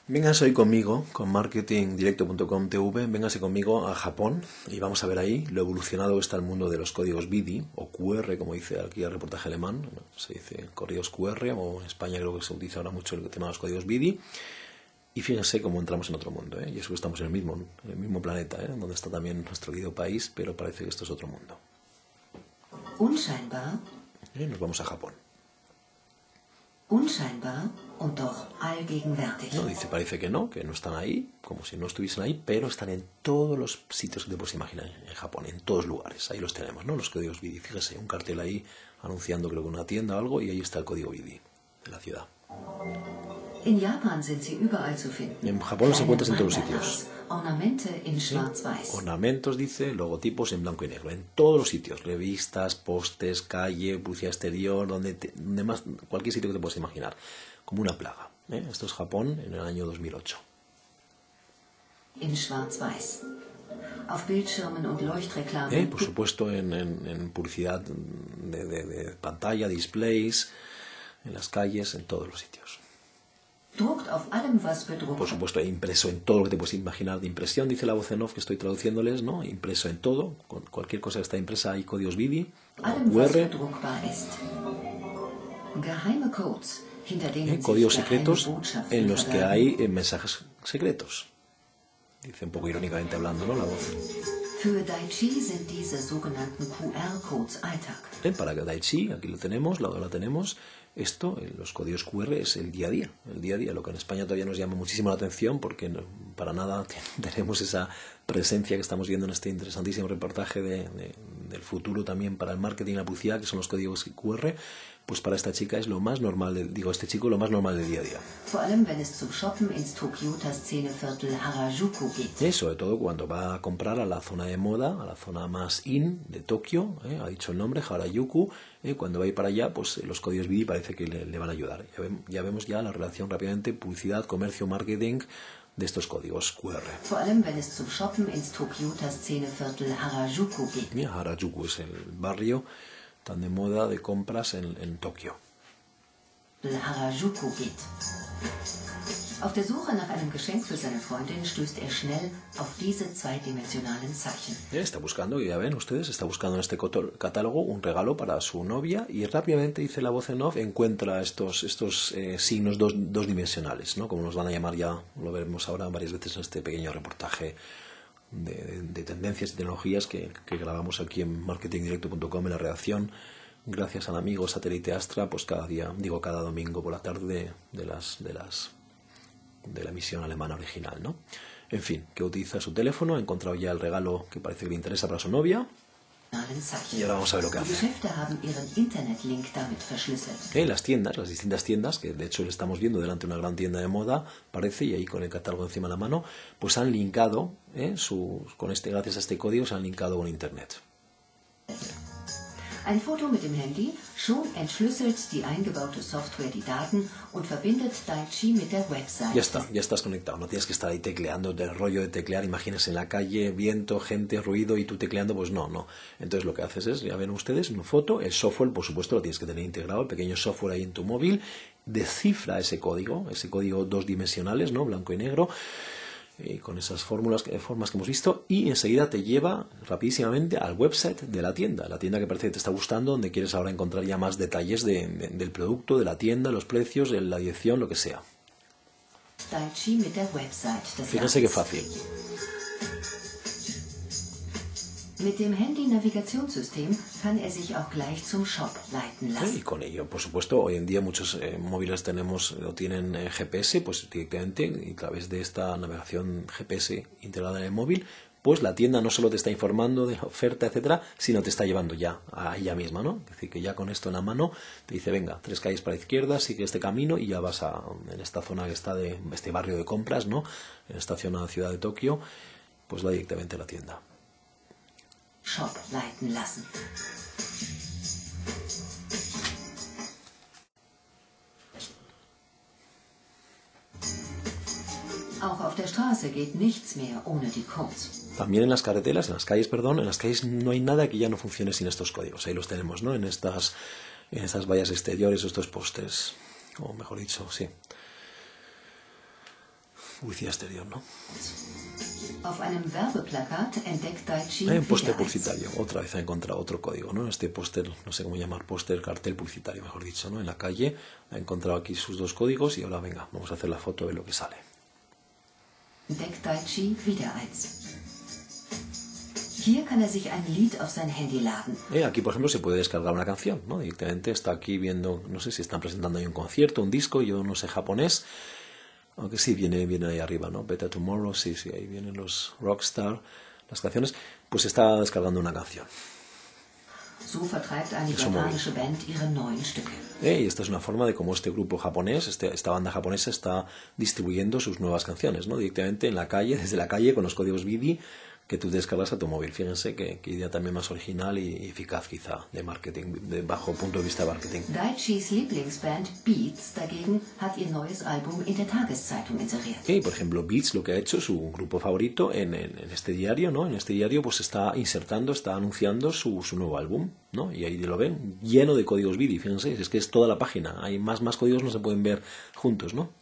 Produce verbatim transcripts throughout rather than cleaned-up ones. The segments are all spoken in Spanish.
Véngase hoy conmigo con marketing directo punto com T V, véngase conmigo a Japón y vamos a ver ahí lo evolucionado que está el mundo de los códigos B I D I o Q R, como dice aquí el reportaje alemán, se dice códigos Q R, o en España creo que se utiliza ahora mucho el tema de los códigos B I D I. Y fíjense cómo entramos en otro mundo, ¿eh? Y eso que estamos en el mismo, en el mismo planeta, ¿eh? Donde está también nuestro querido país, pero parece que esto es otro mundo. Unscheinbar. ¿Eh? Nos vamos a Japón. Unscheinbar und doch allgegenwärtig. No, dice, parece que no, que no están ahí, como si no estuviesen ahí, pero están en todos los sitios que te puedes imaginar en Japón, en todos lugares. Ahí los tenemos, ¿no? Los códigos B I D I. Fíjese, un cartel ahí anunciando creo que una tienda o algo, y ahí está el código B I D I de la ciudad. In Japan sind sie überall zu finden. En Japón los encuentras en todos los sitios. Ornamente in schwarz-weiß. Ornamentos, dice, logotipos en blanco y negro, en todos los sitios, revistas, postes, calle, publicidad exterior, donde, te, donde más, cualquier sitio que te puedas imaginar, como una plaga. ¿eh? Esto es Japón en el año dos mil ocho. In schwarz-weiß. Auf Bildschirmen und Leuchtreklamen. ¿Eh? Por supuesto, en, en, en publicidad de, de, de pantalla, displays, en las calles, en todos los sitios. Druckt auf allem, was bedruckt. Por supuesto, impreso en todo lo que te puedes imaginar de impresión, dice la voz en off que estoy traduciéndoles, ¿no? Impreso en todo, con cualquier cosa que está impresa hay códigos B I D I, Allem, Q was R, bedruckbar ist. Geheime Codes, hinter denen ¿eh? sich códigos geheime secretos Botschaften en los que verbergen. hay eh, mensajes secretos. Dice un poco irónicamente hablando, ¿no? La voz. Für Daichi sind diese sogenannten Q R-Codes Alltag. ¿Eh? Para Daichi, aquí lo tenemos, la la tenemos. Esto, los códigos Q R, es el día a día, el día a día, lo que en España todavía nos llama muchísimo la atención porque no, para nada tenemos esa presencia que estamos viendo en este interesantísimo reportaje de, de, del futuro también para el marketing y la publicidad, que son los códigos Q R. Pues para esta chica es lo más normal, de, digo, este chico lo más normal del día a día. Vor allem, wenn es zum Shoppen ins Tokyota Szeneviertel Harajuku geht. Eh, sobre todo cuando va a comprar a la zona de moda, a la zona más in de Tokio, eh, ha dicho el nombre, Harajuku, eh, cuando va a ir para allá, pues eh, los códigos B I D I parece que le, le van a ayudar. Ya, ve, ya vemos ya la relación rápidamente, publicidad, comercio, marketing de estos códigos Q R. Vor allem, wenn es zum Shoppen ins Tokyota Szeneviertel Harajuku geht. Mira, Harajuku es el barrio tan de moda de compras en, en Tokio. Harajuku geht. Auf der Suche nach einem Geschenk für seine Freundin stößt er schnell auf diese zweidimensionalen Zeichen. Está buscando, ya ven ustedes, está buscando en este catálogo un regalo para su novia y rápidamente, dice la voz en off, encuentra estos, estos eh, signos dos, dos dimensionales, ¿no? Como nos van a llamar ya, lo veremos ahora varias veces en este pequeño reportaje de, de, de tendencias y tecnologías que, que grabamos aquí en marketing directo punto com en la redacción, gracias al amigo Satélite Astra, pues cada día, digo cada domingo por la tarde de, de las... De las de la emisión alemana original, ¿no? En fin, que utiliza su teléfono, ha encontrado ya el regalo que parece que le interesa para su novia y ahora vamos a ver lo que hace. Eh, las tiendas, las distintas tiendas, que de hecho le estamos viendo delante de una gran tienda de moda, parece, y ahí con el catálogo encima de la mano, pues han linkado, eh, su, con este, gracias a este código, se han linkado con Internet. Ein Foto mit dem Handy, schon entschlüsselt die eingebaute Software die Daten und verbindet Daichi mit der Website. Ya está, ya estás conectado, no tienes que estar ahí tecleando, del rollo de teclear, imagínense en la calle, viento, gente, ruido y tú tecleando, pues no, no. Entonces lo que haces es, ya ven ustedes, una foto, el software, por supuesto, lo tienes que tener integrado, el pequeño software ahí en tu móvil, descifra ese código, ese código dos dimensionales, ¿no? Blanco y negro, y con esas fórmulas, formas que hemos visto, y enseguida te lleva rapidísimamente al website de la tienda, la tienda que parece que te está gustando, donde quieres ahora encontrar ya más detalles de, de, del producto, de la tienda, los precios, de la dirección, lo que sea. Fíjense qué fácil. Mit dem Handy-Navigationssystem kann er sich auch gleich zum Shop leiten lassen. Y con ello, por supuesto, hoy en día muchos eh, móviles tenemos o tienen eh, G P S, pues directamente y a través de esta navegación G P S integrada en el móvil, pues la tienda no solo te está informando de la oferta, etcétera, sino te está llevando ya a ella misma, ¿no? Es decir, que ya con esto en la mano te dice, venga, tres calles para la izquierda, sigue este camino y ya vas a, en esta zona que está de este barrio de compras, ¿no? En esta zona de ciudad de Tokio, pues va directamente a la tienda. Shop leiten lassen. Auch auf der Straße geht nichts mehr ohne die Codes. También en las carreteras, en las calles, perdón, en las calles no hay nada que ya no funcione sin estos códigos. Ahí los tenemos, ¿no? En estas, en estas vallas exteriores, estos postes, o mejor dicho, sí. Publicidad exterior, ¿no? Auf einem Werbeplakat entdeckt Daichi Hay un póster wieder eins. publicitario. Otra vez ha encontrado otro código, ¿no? Este póster, no sé cómo llamar, póster, cartel publicitario, mejor dicho, ¿no? En la calle ha encontrado aquí sus dos códigos y ahora, venga, vamos a hacer la foto de lo que sale. Entdeckt Daichi wieder eins. Hier kann er sich ein Lied auf sein Handy laden. Eh, aquí, por ejemplo, se puede descargar una canción, ¿no? Directamente está aquí viendo, no sé si están presentando ahí un concierto, un disco, yo no sé japonés, aunque sí, viene, viene ahí arriba, ¿no? Better Tomorrow, sí, sí, ahí vienen los Rockstar, las canciones, pues está descargando una canción. So vertreibt eine Eso muy bien. japanische Band ihre neuen Stücke. Eh, y esta es una forma de cómo este grupo japonés, este, esta banda japonesa está distribuyendo sus nuevas canciones, ¿no? Directamente en la calle, desde la calle, con los códigos V I D I que tú descargas a tu móvil. Fíjense que, que idea también más original y, y eficaz quizá de marketing, de bajo punto de vista de marketing. Daichis Lieblingsband Beats dagegen hat ihr neues Album in der Tageszeitung inseriert. Y por ejemplo, Beats lo que ha hecho, su grupo favorito, en, en, en este diario, ¿no? En este diario pues está insertando, está anunciando su, su nuevo álbum, ¿no? Y ahí lo ven, lleno de códigos V I D I, fíjense, es que es toda la página, hay más, más códigos, no se pueden ver juntos, ¿no?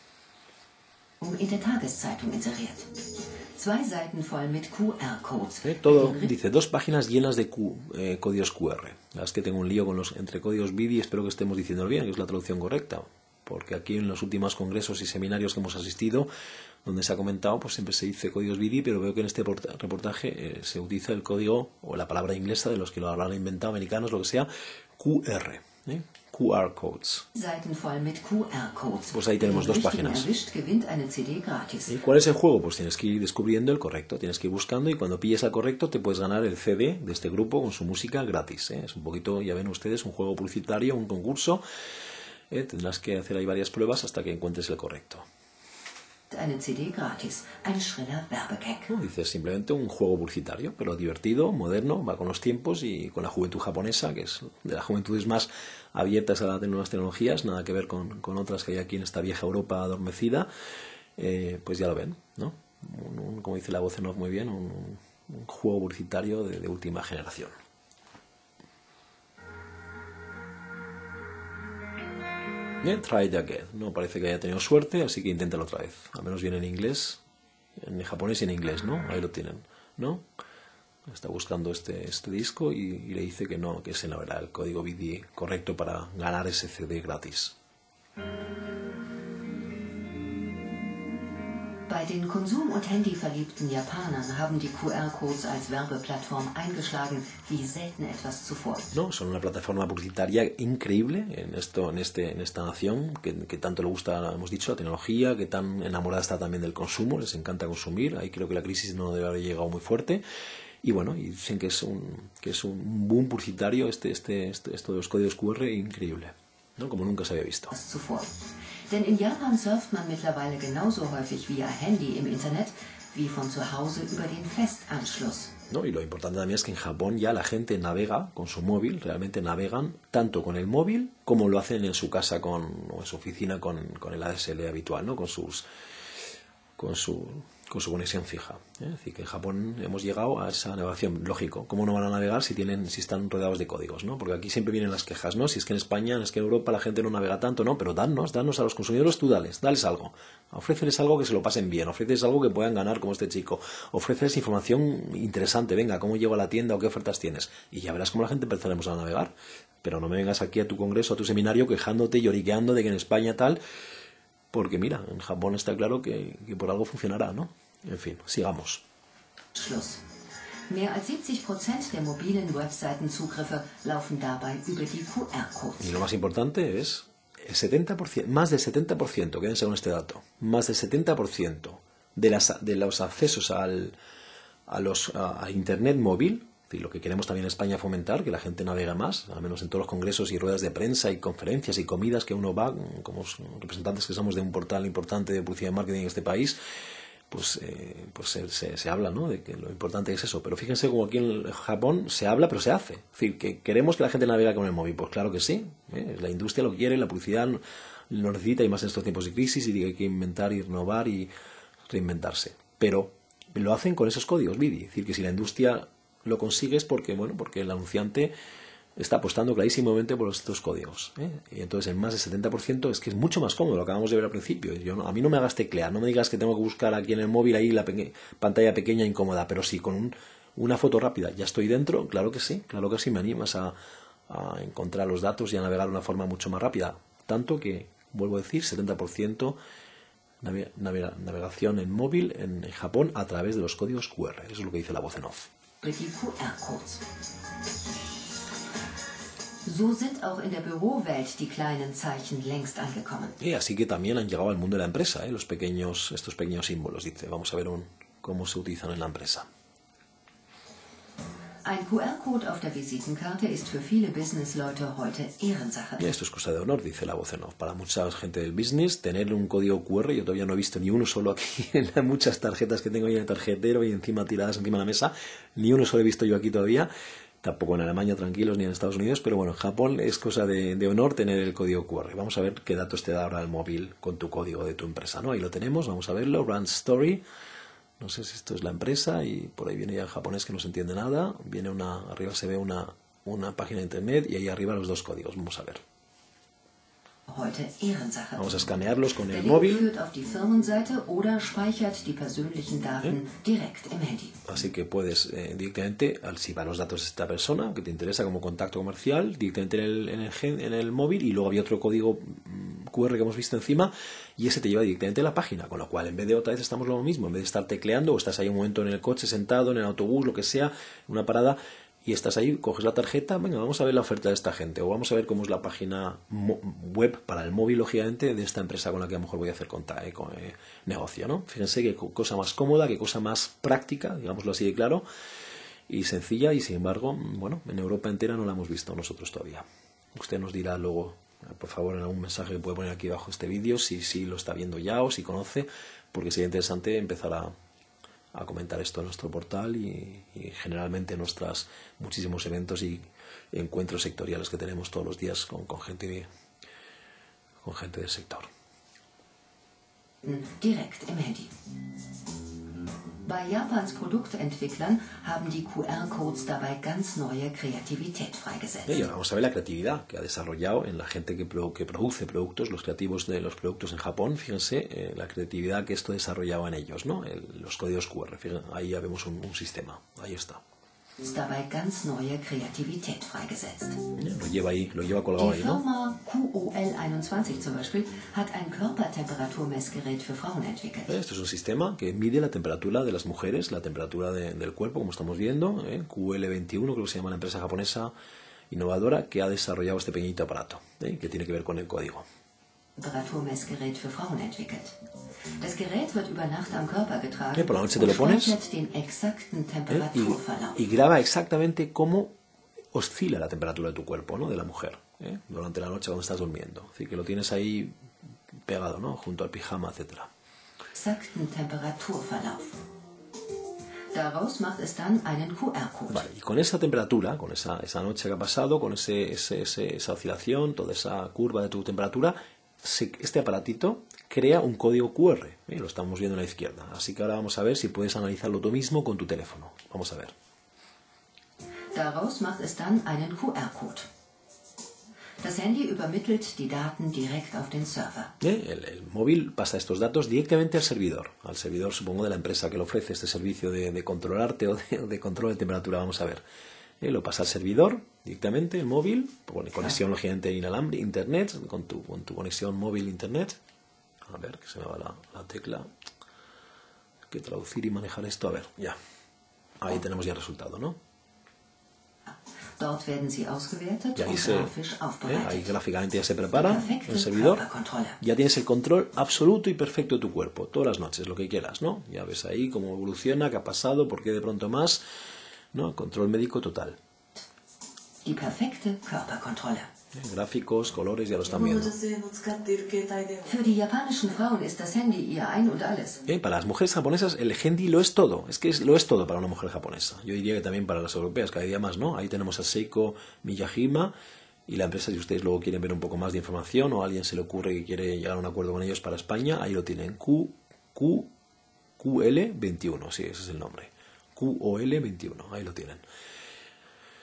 In der Tageszeitung inseriert. Zwei Seiten voll mit Q R-Codes. Eh, todo, dice, dos páginas llenas de Q, eh, códigos Q R. La verdad es que tengo un lío con los entre códigos V I D I, espero que estemos diciendo bien, que es la traducción correcta, porque aquí en los últimos congresos y seminarios que hemos asistido, donde se ha comentado, pues siempre se dice códigos V I D I, pero veo que en este reportaje eh, se utiliza el código o la palabra inglesa de los que lo habrán inventado, americanos, lo que sea, Q R, ¿eh? Q R codes. Seiten voll mit Q R-Codes. Pues ahí tenemos dos páginas. Erwischt, gewinnt eine C D gratis. ¿Y cuál es el juego? Pues tienes que ir descubriendo el correcto, tienes que ir buscando y cuando pilles al correcto te puedes ganar el C D de este grupo con su música gratis, ¿eh? Es un poquito, ya ven ustedes, un juego publicitario, un concurso. ¿eh? Tendrás que hacer ahí varias pruebas hasta que encuentres el correcto. Eine C D gratis. Ein schriller Werbegag. No, dices simplemente un juego publicitario, pero divertido, moderno, va con los tiempos y con la juventud japonesa, que es de las juventudes más abiertas a las nuevas tecnologías, nada que ver con, con otras que hay aquí en esta vieja Europa adormecida, eh, pues ya lo ven, ¿no? Un, un, como dice la voz en off muy bien, un, un juego publicitario de, de última generación. Bien, try it again. No parece que haya tenido suerte, así que inténtalo otra vez. Al menos viene en inglés, en japonés y en inglés, ¿no? Ahí lo tienen, ¿no? Está buscando este, este disco y, y le dice que no, que es en la verdad el código V I D I correcto para ganar ese C D gratis. Bei den Konsum- und Handyverliebten Japanern haben die Q R-Codes als Werbeplattform eingeschlagen wie selten etwas zuvor. No, son una plataforma publicitaria increíble en esto, en este, en esta nación que, que tanto le gusta, hemos dicho, la tecnología, que tan enamorada está también del consumo, les encanta consumir. Ahí creo que la crisis no debe haber llegado muy fuerte. Y bueno, y dicen que es un, que es un boom publicitario este, este, este, esto de los códigos Q R increíble, ¿no? Como nunca se había visto. Zuvor. Denn in Japan surft man mittlerweile genauso häufig via Handy im Internet wie von zu Hause über den Festanschluss. ¿No? Y lo importante también es que en Japón ya la gente navega con su móvil, realmente navegan tanto con el móvil como lo hacen en su casa con, o en su oficina con, con el A D S L habitual, ¿no? Con sus con su con su conexión fija. ¿eh? Es decir, que en Japón hemos llegado a esa navegación. Lógico, ¿cómo no van a navegar si tienen si están rodeados de códigos? ¿no? Porque aquí siempre vienen las quejas, ¿no? Si es que en España, es que en Europa la gente no navega tanto, ¿no? Pero danos, danos a los consumidores, tú dales, dales algo. Ofréceles algo que se lo pasen bien, ofréceles algo que puedan ganar como este chico, ofréceles información interesante, venga, cómo llego a la tienda o qué ofertas tienes. Y ya verás cómo la gente empezaremos a navegar. Pero no me vengas aquí a tu congreso, a tu seminario, quejándote y lloriqueando de que en España tal... Porque mira, en Japón está claro que, que por algo funcionará, ¿no? En fin, sigamos. Schluss. Mehr als siebzig Prozent der mobilen Webseitenzugriffe laufen dabei über die Q R-Codes. Y lo más importante es el setenta por ciento, más del setenta por ciento, quédense con este dato, más del setenta por ciento de, las, de los accesos al, a, los, a, a Internet móvil, y lo que queremos también en España fomentar, que la gente navega más, al menos en todos los congresos y ruedas de prensa y conferencias y comidas que uno va, como representantes que somos de un portal importante de publicidad y marketing en este país, pues, eh, pues se, se, se habla, ¿no? De que lo importante es eso. Pero fíjense como aquí en Japón se habla, pero se hace. Es decir, que queremos que la gente navegue con el móvil. Pues claro que sí. ¿eh? La industria lo quiere, la publicidad lo necesita, y más en estos tiempos de crisis, y hay que inventar y renovar y reinventarse. Pero lo hacen con esos códigos V I D I. Es decir, que si la industria lo consigues porque, bueno, porque el anunciante está apostando clarísimamente por estos códigos, ¿eh? Y entonces en más del setenta por ciento es que es mucho más cómodo, lo acabamos de ver al principio. Yo no, a mí no me hagas teclear, no me digas que tengo que buscar aquí en el móvil ahí la peque pantalla pequeña incómoda, pero sí, con un, una foto rápida ya estoy dentro, claro que sí, claro que sí, me animas a, a encontrar los datos y a navegar de una forma mucho más rápida. Tanto que, vuelvo a decir, setenta por ciento nave, nave, navegación en móvil en, en Japón a través de los códigos Q R. Eso es lo que dice la voz en off. So sind auch in der Bürowelt die kleinen Zeichen längst angekommen. Y así que también han llegado al mundo de la empresa, ¿eh? Los pequeños, estos pequeños símbolos, dice. Vamos a ver un, cómo se utilizan en la empresa. Ein Q R-Code auf der Visitenkarte ist für viele Businessleute heute Ehrensache. Y esto es cosa de honor, dice la voz en off. Para mucha gente del business, tener un código Q R, yo todavía no he visto ni uno solo aquí en las muchas tarjetas que tengo ahí en el tarjetero y encima tiradas encima de la mesa, ni uno solo he visto yo aquí todavía. Tampoco en Alemania, tranquilos, ni en Estados Unidos, pero bueno, en Japón es cosa de, de honor tener el código Q R. Vamos a ver qué datos te da ahora el móvil con tu código de tu empresa, ¿no? Ahí lo tenemos, vamos a verlo, Brand Story. No sé si esto es la empresa y por ahí viene ya en japonés que no se entiende nada. Viene una, arriba se ve una, una página de internet y ahí arriba los dos códigos. Vamos a ver. Vamos a escanearlos con el móvil. ¿Eh? Así que puedes eh, directamente, si van los datos de esta persona que te interesa como contacto comercial, directamente en el, en, el, en el móvil, y luego había otro código Q R que hemos visto encima y ese te lleva directamente a la página, con lo cual en vez de otra vez estamos lo mismo, en vez de estar tecleando o estás ahí un momento en el coche sentado, en el autobús, lo que sea, en una parada, y estás ahí, coges la tarjeta, venga, vamos a ver la oferta de esta gente, o vamos a ver cómo es la página web para el móvil, lógicamente, de esta empresa con la que a lo mejor voy a hacer conta, eh, con, eh, negocio, ¿no? Fíjense qué cosa más cómoda, qué cosa más práctica, digámoslo así de claro, y sencilla, y sin embargo, bueno, en Europa entera no la hemos visto nosotros todavía. Usted nos dirá luego, por favor, en algún mensaje que puede poner aquí abajo este vídeo, si, si lo está viendo ya o si conoce, porque sería interesante empezar a a comentar esto en nuestro portal y, y generalmente en nuestros muchísimos eventos y encuentros sectoriales que tenemos todos los días con, con gente con gente del sector. Direkt im Handy. Bei Japans Produktentwicklern haben die Q R-Codes dabei ganz neue Kreativität freigesetzt. Y ahora vamos a ver la creatividad que ha desarrollado en la gente que, pro, que produce productos, los creativos de los productos en Japón. Fíjense eh, la creatividad que esto desarrollaba en ellos, ¿no? El, los códigos Q R. Fíjense, ahí ya vemos un, un sistema. Ahí está. Dabei ganz neue Kreativität freigesetzt. Ja, lo lleva ahí, lo lleva colgado ahí, ¿no? Die Firma Q O L einundzwanzig zum Beispiel hat ein Körpertemperaturmessgerät für Frauen entwickelt. Esto es un sistema que mide la temperatura de las mujeres, la temperatura de, del cuerpo, como estamos viendo. ¿eh? Q L veintiuno, creo que se llama la empresa japonesa innovadora que ha desarrollado este pequeñito aparato, ¿eh? que tiene que ver con el código. Temperaturmessgerät für Frauen entwickelt. Das Gerät wird über Nacht am Körper getragen ¿Eh? Por la noche te lo pones den exakten ¿eh? Temperaturverlauf. y, y graba exactamente cómo oscila la temperatura de tu cuerpo, ¿no? De la mujer, ¿eh? durante la noche cuando estás durmiendo. Es decir, que lo tienes ahí pegado, ¿no? Junto al pijama, etcétera. Exakten Temperaturverlauf. Daraus macht es dann einen Q R-Code. Vale, y con esa temperatura, con esa, esa noche que ha pasado, con ese, ese, ese, esa oscilación, toda esa curva de tu temperatura, se, este aparatito crea un código Q R. ¿eh? Lo estamos viendo a la izquierda. Así que ahora vamos a ver si puedes analizarlo tú mismo con tu teléfono. Vamos a ver. Daraus macht es dann einen Q R-Code. Das Handy übermittelt die Daten direkt auf den Server. ¿Eh? El, el móvil pasa estos datos directamente al servidor, al servidor supongo de la empresa que le ofrece este servicio de, de controlarte o de, de control de temperatura. Vamos a ver. ¿Eh? Lo pasa al servidor directamente, el móvil, con conexión lógicamente inalámbrica, internet, con tu, con tu conexión móvil internet. A ver, que se me va la, la tecla. Hay que traducir y manejar esto. A ver, ya. Ahí tenemos ya el resultado, ¿no? Dort werden sie ausgewertet y ahí, und se, grafisch aufbereitet. eh, ahí gráficamente ya se prepara el servidor. Ya tienes el control absoluto y perfecto de tu cuerpo, todas las noches, lo que quieras, ¿no? Ya ves ahí cómo evoluciona, qué ha pasado, por qué de pronto más, ¿no? Control médico total. Die perfekte Körperkontrolle. Eh, gráficos, colores, ya lo están viendo. Für die japanischen Frauen ist das Handy ihr Ein und Alles. Eh, para las mujeres japonesas el handy lo es todo, es que es, lo es todo para una mujer japonesa. Yo diría que también para las europeas, cada día más, ¿no? Ahí tenemos a Seiko Miyajima y la empresa, si ustedes luego quieren ver un poco más de información o a alguien se le ocurre que quiere llegar a un acuerdo con ellos para España, ahí lo tienen, Q, Q, Q L veintiuno, sí, ese es el nombre, Q O L veintiuno, ahí lo tienen.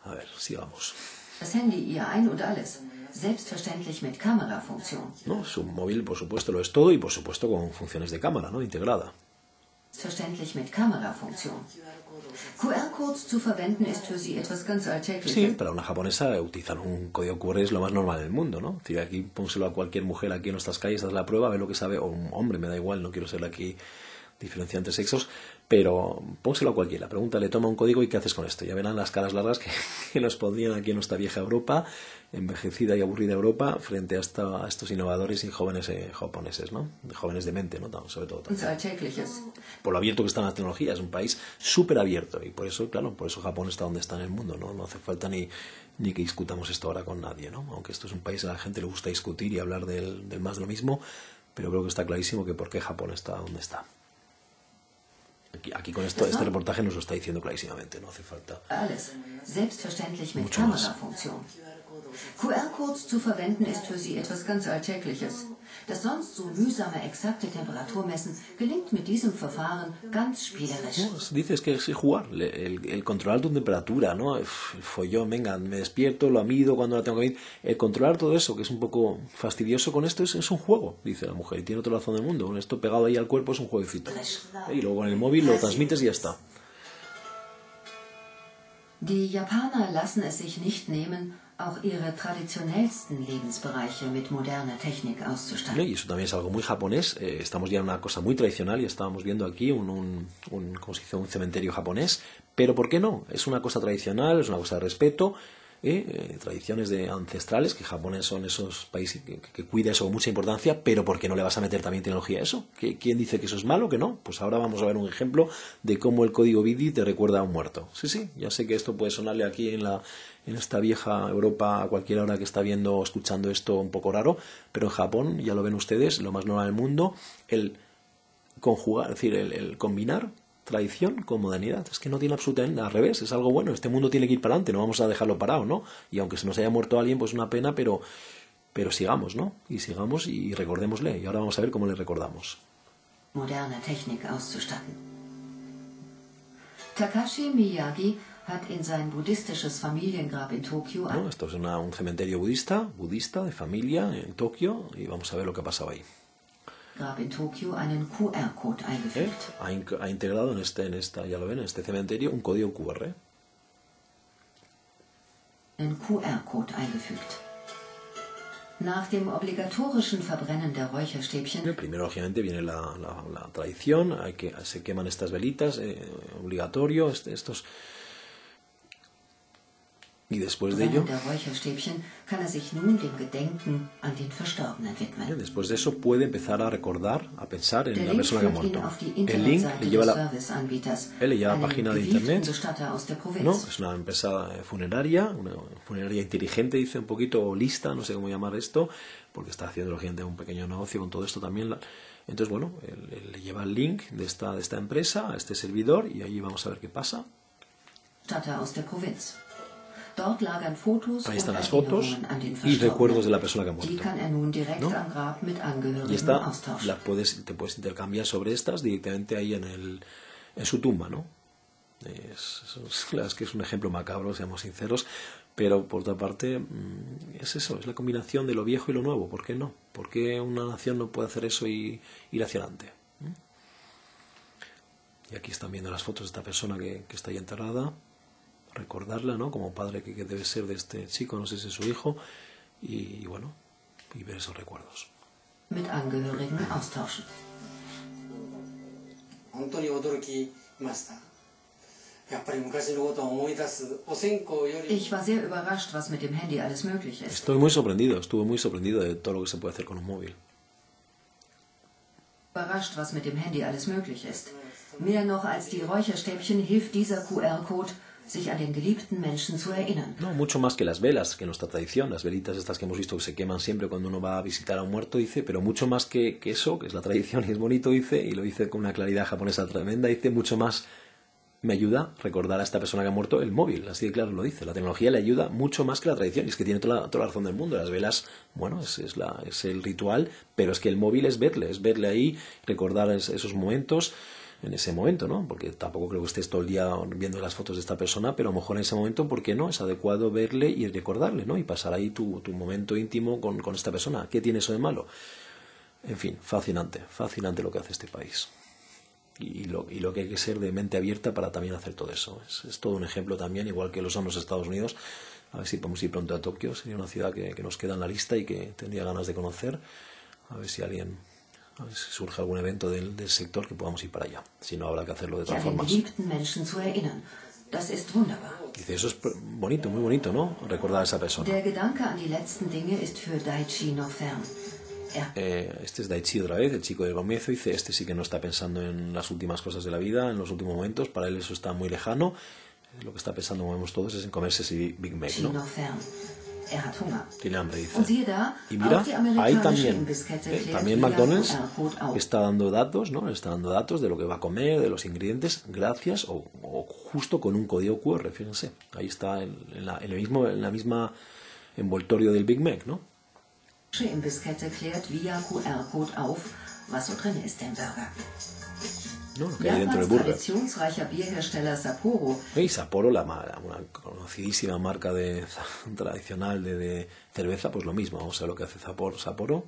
A ver, sigamos. Das Handy ihr Ein und Alles. Selbstverständlich mit Kamerafunktion. ¿No? Su móvil, por supuesto, lo es todo y, por supuesto, con funciones de cámara, ¿no? Integrada. Selbstverständlich mit Kamerafunktion. Q R-Codes zu verwenden ist für sie etwas ganz Alltägliches. Sí, para una japonesa utilizar un código Q R es lo más normal del mundo, ¿no? Es decir, aquí pónselo a cualquier mujer aquí en nuestras calles, haz la prueba, ve lo que sabe, o un hombre, me da igual, no quiero ser aquí diferenciar entre sexos, pero pónselo a cualquiera, pregúntale, toma un código y ¿qué haces con esto? Ya verán las caras largas que, que nos pondrían aquí en nuestra vieja Europa, envejecida y aburrida Europa, frente a, esta, a estos innovadores y jóvenes eh, japoneses, ¿no? Jóvenes de mente, ¿no? Sobre todo. Por lo abierto que está en la tecnología, es un país súper abierto y por eso, claro, por eso Japón está donde está en el mundo, ¿no? No hace falta ni, ni que discutamos esto ahora con nadie, ¿no? Aunque esto es un país a la gente le gusta discutir y hablar del, del más de lo mismo, pero creo que está clarísimo que por qué Japón está donde está. Aquí, aquí con esto, este reportaje nos lo está diciendo clarísimamente, no hace falta. Alles. Selbstverständlich mit Kamerafunktion. Q R-Codes zu verwenden ist für sie etwas ganz Alltägliches. Das sonst so mühsame exakte Temperaturmessen gelingt mit diesem Verfahren ganz spielerisch. No, dices que es jugar, el, el controlar tu temperatura, ¿no? El follón, venga, me despierto, lo mido cuando la tengo que medir. El controlar todo eso, que es un poco fastidioso con esto, es, es un juego, dice la mujer, y tiene toda la razón del mundo. Con esto pegado ahí al cuerpo es un jueguecito. Y luego con el móvil lo transmites y ya está. Die Japaner lassen es sich nicht nehmen, auch ihre traditionellsten Lebensbereiche mit moderner Technik auszustatten. Y eso también es algo muy japonés. Eh, estamos ya en una cosa muy tradicional y estábamos viendo aquí un, un, un, ¿cómo se dice? Un cementerio japonés. Pero ¿por qué no? Es una cosa tradicional, es una cosa de respeto. ¿eh? Eh, tradiciones de ancestrales, que Japón son esos países que, que, que cuida eso con mucha importancia, pero ¿por qué no le vas a meter también tecnología a eso? ¿Quién dice que eso es malo, que no? Pues ahora vamos a ver un ejemplo de cómo el código B I D I te recuerda a un muerto. Sí, sí, ya sé que esto puede sonarle aquí en la en esta vieja Europa a cualquier hora que está viendo o escuchando esto un poco raro, pero en Japón, ya lo ven ustedes, lo más normal del mundo, el conjugar, es decir, el, el combinar tradición con modernidad. Es que no tiene absolutamente al revés, es algo bueno. Este mundo tiene que ir para adelante, no vamos a dejarlo parado, ¿no? Y aunque se nos haya muerto alguien, pues una pena, pero, pero sigamos, ¿no? Y sigamos y recordémosle. Y ahora vamos a ver cómo le recordamos. Moderne Technik auszustatten. Takashi Miyagi hat in sein buddhistisches Familiengrab in Tokio... No, esto es una, un cementerio budista, budista, de familia, en Tokio, y vamos a ver lo que ha pasado ahí. Grab in Tokio einen Q R-Code eingefügt. ¿Eh? Ha, in, ha integrado en este, en esta, ya lo ven, en este cementerio un código Q R. Einen Q R-Code eingefügt. Nach dem obligatorischen Verbrennen der Räucherstäbchen... Primero, lógicamente, viene la, la, la tradición, hay que, se queman estas velitas, eh, obligatorio, este, estos... Y después de ello, después de eso puede empezar a recordar, a pensar en la persona que ha muerto. El link le lleva a la, él le lleva a la página de internet. No, es una empresa funeraria, una funeraria inteligente, dice un poquito lista, no sé cómo llamar esto, porque está haciendo gente un pequeño negocio con todo esto también. Entonces, bueno, él, él le lleva el link de esta, de esta empresa a este servidor y ahí vamos a ver qué pasa. Ahí están las fotos y recuerdos de la persona que ha muerto, ¿no? Y esta la puedes, te puedes intercambiar sobre estas directamente ahí en, el, en su tumba, ¿no? Es, es, es que es un ejemplo macabro, seamos sinceros, pero por otra parte es eso, es la combinación de lo viejo y lo nuevo. ¿Por qué no? ¿Por qué una nación no puede hacer eso y ir hacia adelante? Y aquí están viendo las fotos de esta persona que, que está ahí enterrada. Recordarla, ¿no? Como padre que, que debe ser de este chico, no sé si es su hijo, y, y bueno, y ver esos recuerdos. Mit Angehörigen austauschen. Ich war sehr überrascht, was mit dem Handy alles möglich ist. Estoy muy sorprendido, estuve muy sorprendido de todo lo que se puede hacer con un móvil. Überrascht, was mit dem Handy alles möglich ist. Mehr noch als die Räucherstäbchen hilft dieser Q R-Code, sich an den geliebten Menschen zu erinnern. No, mucho más que las velas, que nuestra tradición, las velitas estas que hemos visto que se queman siempre cuando uno va a visitar a un muerto, dice, pero mucho más que, que eso, que es la tradición y es bonito, dice, y lo dice con una claridad japonesa tremenda, dice, mucho más me ayuda a recordar a esta persona que ha muerto el móvil, así de claro lo dice, la tecnología le ayuda mucho más que la tradición, y es que tiene toda la, toda la razón del mundo, las velas, bueno, es, es, la, es el ritual, pero es que el móvil es verle, es verle ahí, recordar es, esos momentos. en ese momento, ¿no? Porque tampoco creo que estés todo el día viendo las fotos de esta persona, pero a lo mejor en ese momento, ¿por qué no? Es adecuado verle y recordarle, ¿no? Y pasar ahí tu, tu momento íntimo con, con esta persona. ¿Qué tiene eso de malo? En fin, fascinante, fascinante lo que hace este país. Y lo, y lo que hay que ser de mente abierta para también hacer todo eso. Es, es todo un ejemplo también, igual que lo son los Estados Unidos. A ver si podemos ir pronto a Tokio. Sería una ciudad que, que nos queda en la lista y que tendría ganas de conocer. A ver si alguien... A ver si surge algún evento del, del sector que podamos ir para allá. Si no, habrá que hacerlo de todas formas. Dice, eso es bonito, muy bonito, ¿no? Recordar a esa persona. Eh, este es Daichi otra vez, el chico del comienzo. Dice, este sí que no está pensando en las últimas cosas de la vida, en los últimos momentos. Para él eso está muy lejano. Lo que está pensando, como vemos todos, es en comerse ese Big Mac, ¿no? Tiene hambre, dice. Y mira, ahí también, eh, también McDonald's está dando datos, ¿no? Está dando datos de lo que va a comer, de los ingredientes, gracias o, o justo con un código cu erre, fíjense. Ahí está en, en, la, en, el mismo, en la misma envoltorio del Big Mac, ¿no? ¿No? Lo que hay dentro del burger. Y Sapporo, la, una conocidísima marca de, tradicional de, de cerveza, pues lo mismo. Vamos a ver lo que hace Sapporo. Sapporo.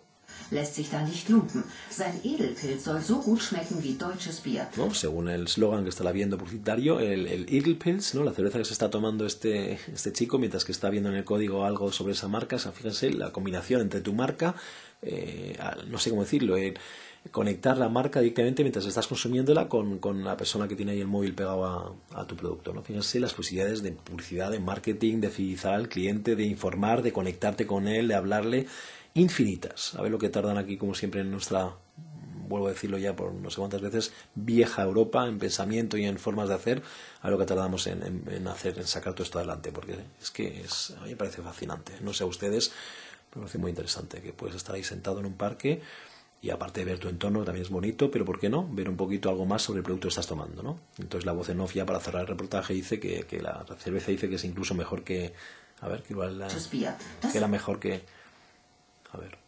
¿No? Según el slogan que está viendo publicitario, el, el Edelpils, ¿no? La cerveza que se está tomando este, este chico mientras que está viendo en el código algo sobre esa marca. O sea, fíjense, la combinación entre tu marca, eh, no sé cómo decirlo, eh, conectar la marca directamente mientras estás consumiéndola con, con la persona que tiene ahí el móvil pegado a, a tu producto, ¿no? Fíjense las posibilidades de publicidad, de marketing, de fidelizar al cliente, de informar, de conectarte con él, de hablarle, infinitas. A ver lo que tardan aquí, como siempre, en nuestra, vuelvo a decirlo ya por no sé cuántas veces, vieja Europa, en pensamiento y en formas de hacer, a ver lo que tardamos en, en, en hacer, en sacar todo esto adelante, porque es que es, a mí me parece fascinante. No sé a ustedes, pero me parece muy interesante que puedes estar ahí sentado en un parque. Y aparte de ver tu entorno, también es bonito, pero ¿por qué no? Ver un poquito algo más sobre el producto que estás tomando, ¿no? Entonces la voz en off, ya para cerrar el reportaje, dice que, que la cerveza dice que es incluso mejor que... A ver, que igual la, que era mejor que... A ver.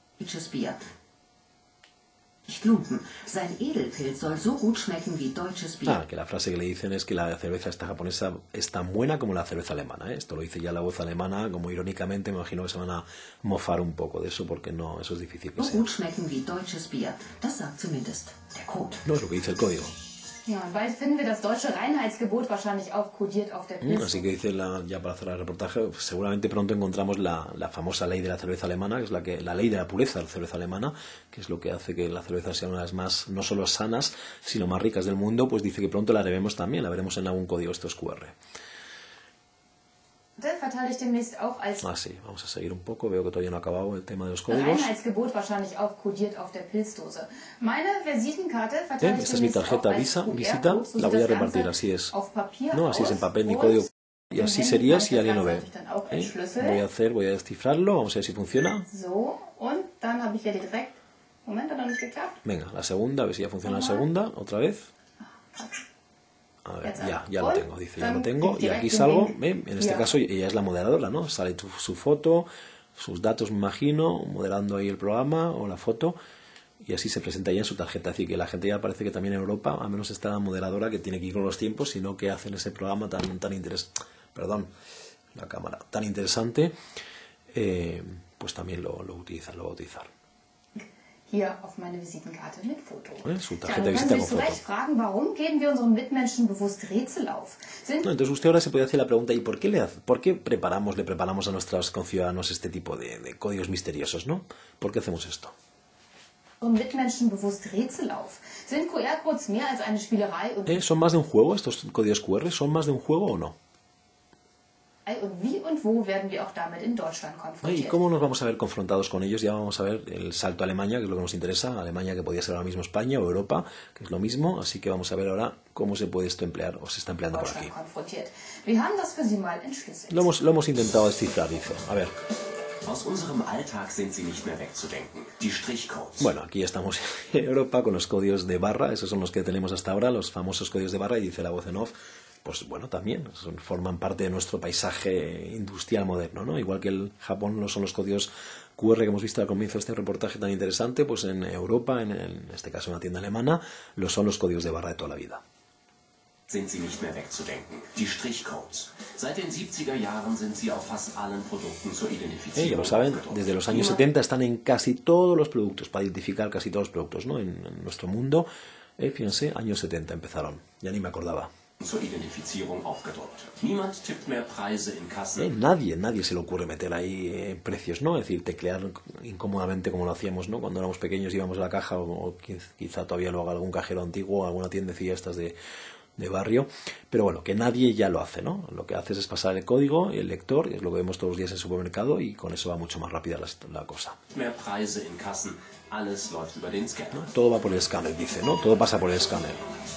Ah, que la frase que le dicen es que la cerveza esta japonesa es tan buena como la cerveza alemana, ¿eh? Esto lo dice ya la voz alemana, como irónicamente me imagino que se van a mofar un poco de eso, porque no, eso es difícil que sea. No es lo que dice el código. Así que dice, la, ya para cerrar el reportaje, pues seguramente pronto encontramos la, la famosa ley de la cerveza alemana, que es la, que, la ley de la pureza de la cerveza alemana, que es lo que hace que la cerveza sea una de las más, no solo sanas, sino más ricas del mundo. Pues dice que pronto la veremos también, la veremos en algún código, estos cu erre. Ah, sí, vamos a seguir un poco. Veo que todavía no ha acabado el tema de los códigos. ¿Eh? Esta es mi tarjeta Visa, visita, la voy a repartir, así es. No, así es en papel, mi código. Y así sería si alguien lo ve. ¿Eh? Voy a hacer, voy a descifrarlo, vamos a ver si funciona. Venga, la segunda, a ver si ya funciona la segunda, otra vez. A ver, ya, ya lo tengo, dice, ya lo tengo. Y aquí salgo, ¿eh? En este caso ella es la moderadora, ¿no? Sale tu, su foto, sus datos, me imagino, moderando ahí el programa o la foto. Y así se presenta ya en su tarjeta. Así que la gente ya parece que también en Europa, al menos está moderadora, que tiene que ir con los tiempos, sino que hacen ese programa tan, tan interesante. Perdón, la cámara, tan interesante, eh, pues también lo, lo utilizan, lo va a utilizar. Hier auf meine Visitenkarte mit Foto. ¿Eh? Su tarjeta de visita con foto. Warum geben wir unseren Mitmenschen bewusst Rätsel auf? No, entonces usted ahora se puede hacer la pregunta, ¿y por qué le hace, por qué preparamos, le preparamos a nuestros conciudadanos este tipo de, de códigos misteriosos, ¿no? ¿Por qué hacemos esto? Mitmenschen bewusst Rätsel auf. Sind cu erre codes mehr als eine Spielerei und ¿Eh? ¿Son más de un juego estos códigos cu erre? ¿Son más de un juego o no? Und wie und wo werden wir auch damit in Deutschland konfrontiert? ¿Y cómo nos vamos a ver confrontados con ellos? Ya vamos a ver el salto a Alemania, que es lo que nos interesa. Alemania, que podría ser ahora mismo España o Europa, que es lo mismo. Así que vamos a ver ahora cómo se puede esto emplear o se está empleando por aquí. Lo hemos, lo hemos intentado descifrar, dice. A ver. Bueno, aquí estamos en Europa con los códigos de barra. Esos son los que tenemos hasta ahora, los famosos códigos de barra. Y dice la voz en off, pues bueno, también son, forman parte de nuestro paisaje industrial moderno, ¿no? Igual que el Japón no son los códigos Q R que hemos visto al comienzo de este reportaje tan interesante, pues en Europa, en, en este caso en una tienda alemana, lo son los códigos de barra de toda la vida. Sind sie nicht mehr wegzudenken. Die Strichcodes. Seit den siebziger Jahren sind sie auf fast allen Produkten zur Identifizierung. Eh, ya lo saben, desde los años setenta están en casi todos los productos, para identificar casi todos los productos, ¿no? En, en nuestro mundo, eh, fíjense, años setenta empezaron, ya ni me acordaba. Zur Identifizierung aufgedruckt. Niemand tippt mehr Preise in Kassen. Eh, nadie, nadie se le ocurre meter ahí eh, precios, ¿no? Es decir, teclear incómodamente como lo hacíamos, ¿no? Cuando éramos pequeños íbamos a la caja, o, o quizá todavía lo haga algún cajero antiguo, alguna tiendecilla estas de de barrio, pero bueno, que nadie ya lo hace, ¿no? Lo que haces es pasar el código y el lector, es lo que vemos todos los días en el supermercado, y con eso va mucho más rápida la, la cosa. Mehr Preise in Kassen, alles läuft über den Scanner. ¿No? Todo va por el escáner, dice, ¿no? Todo pasa por el escáner.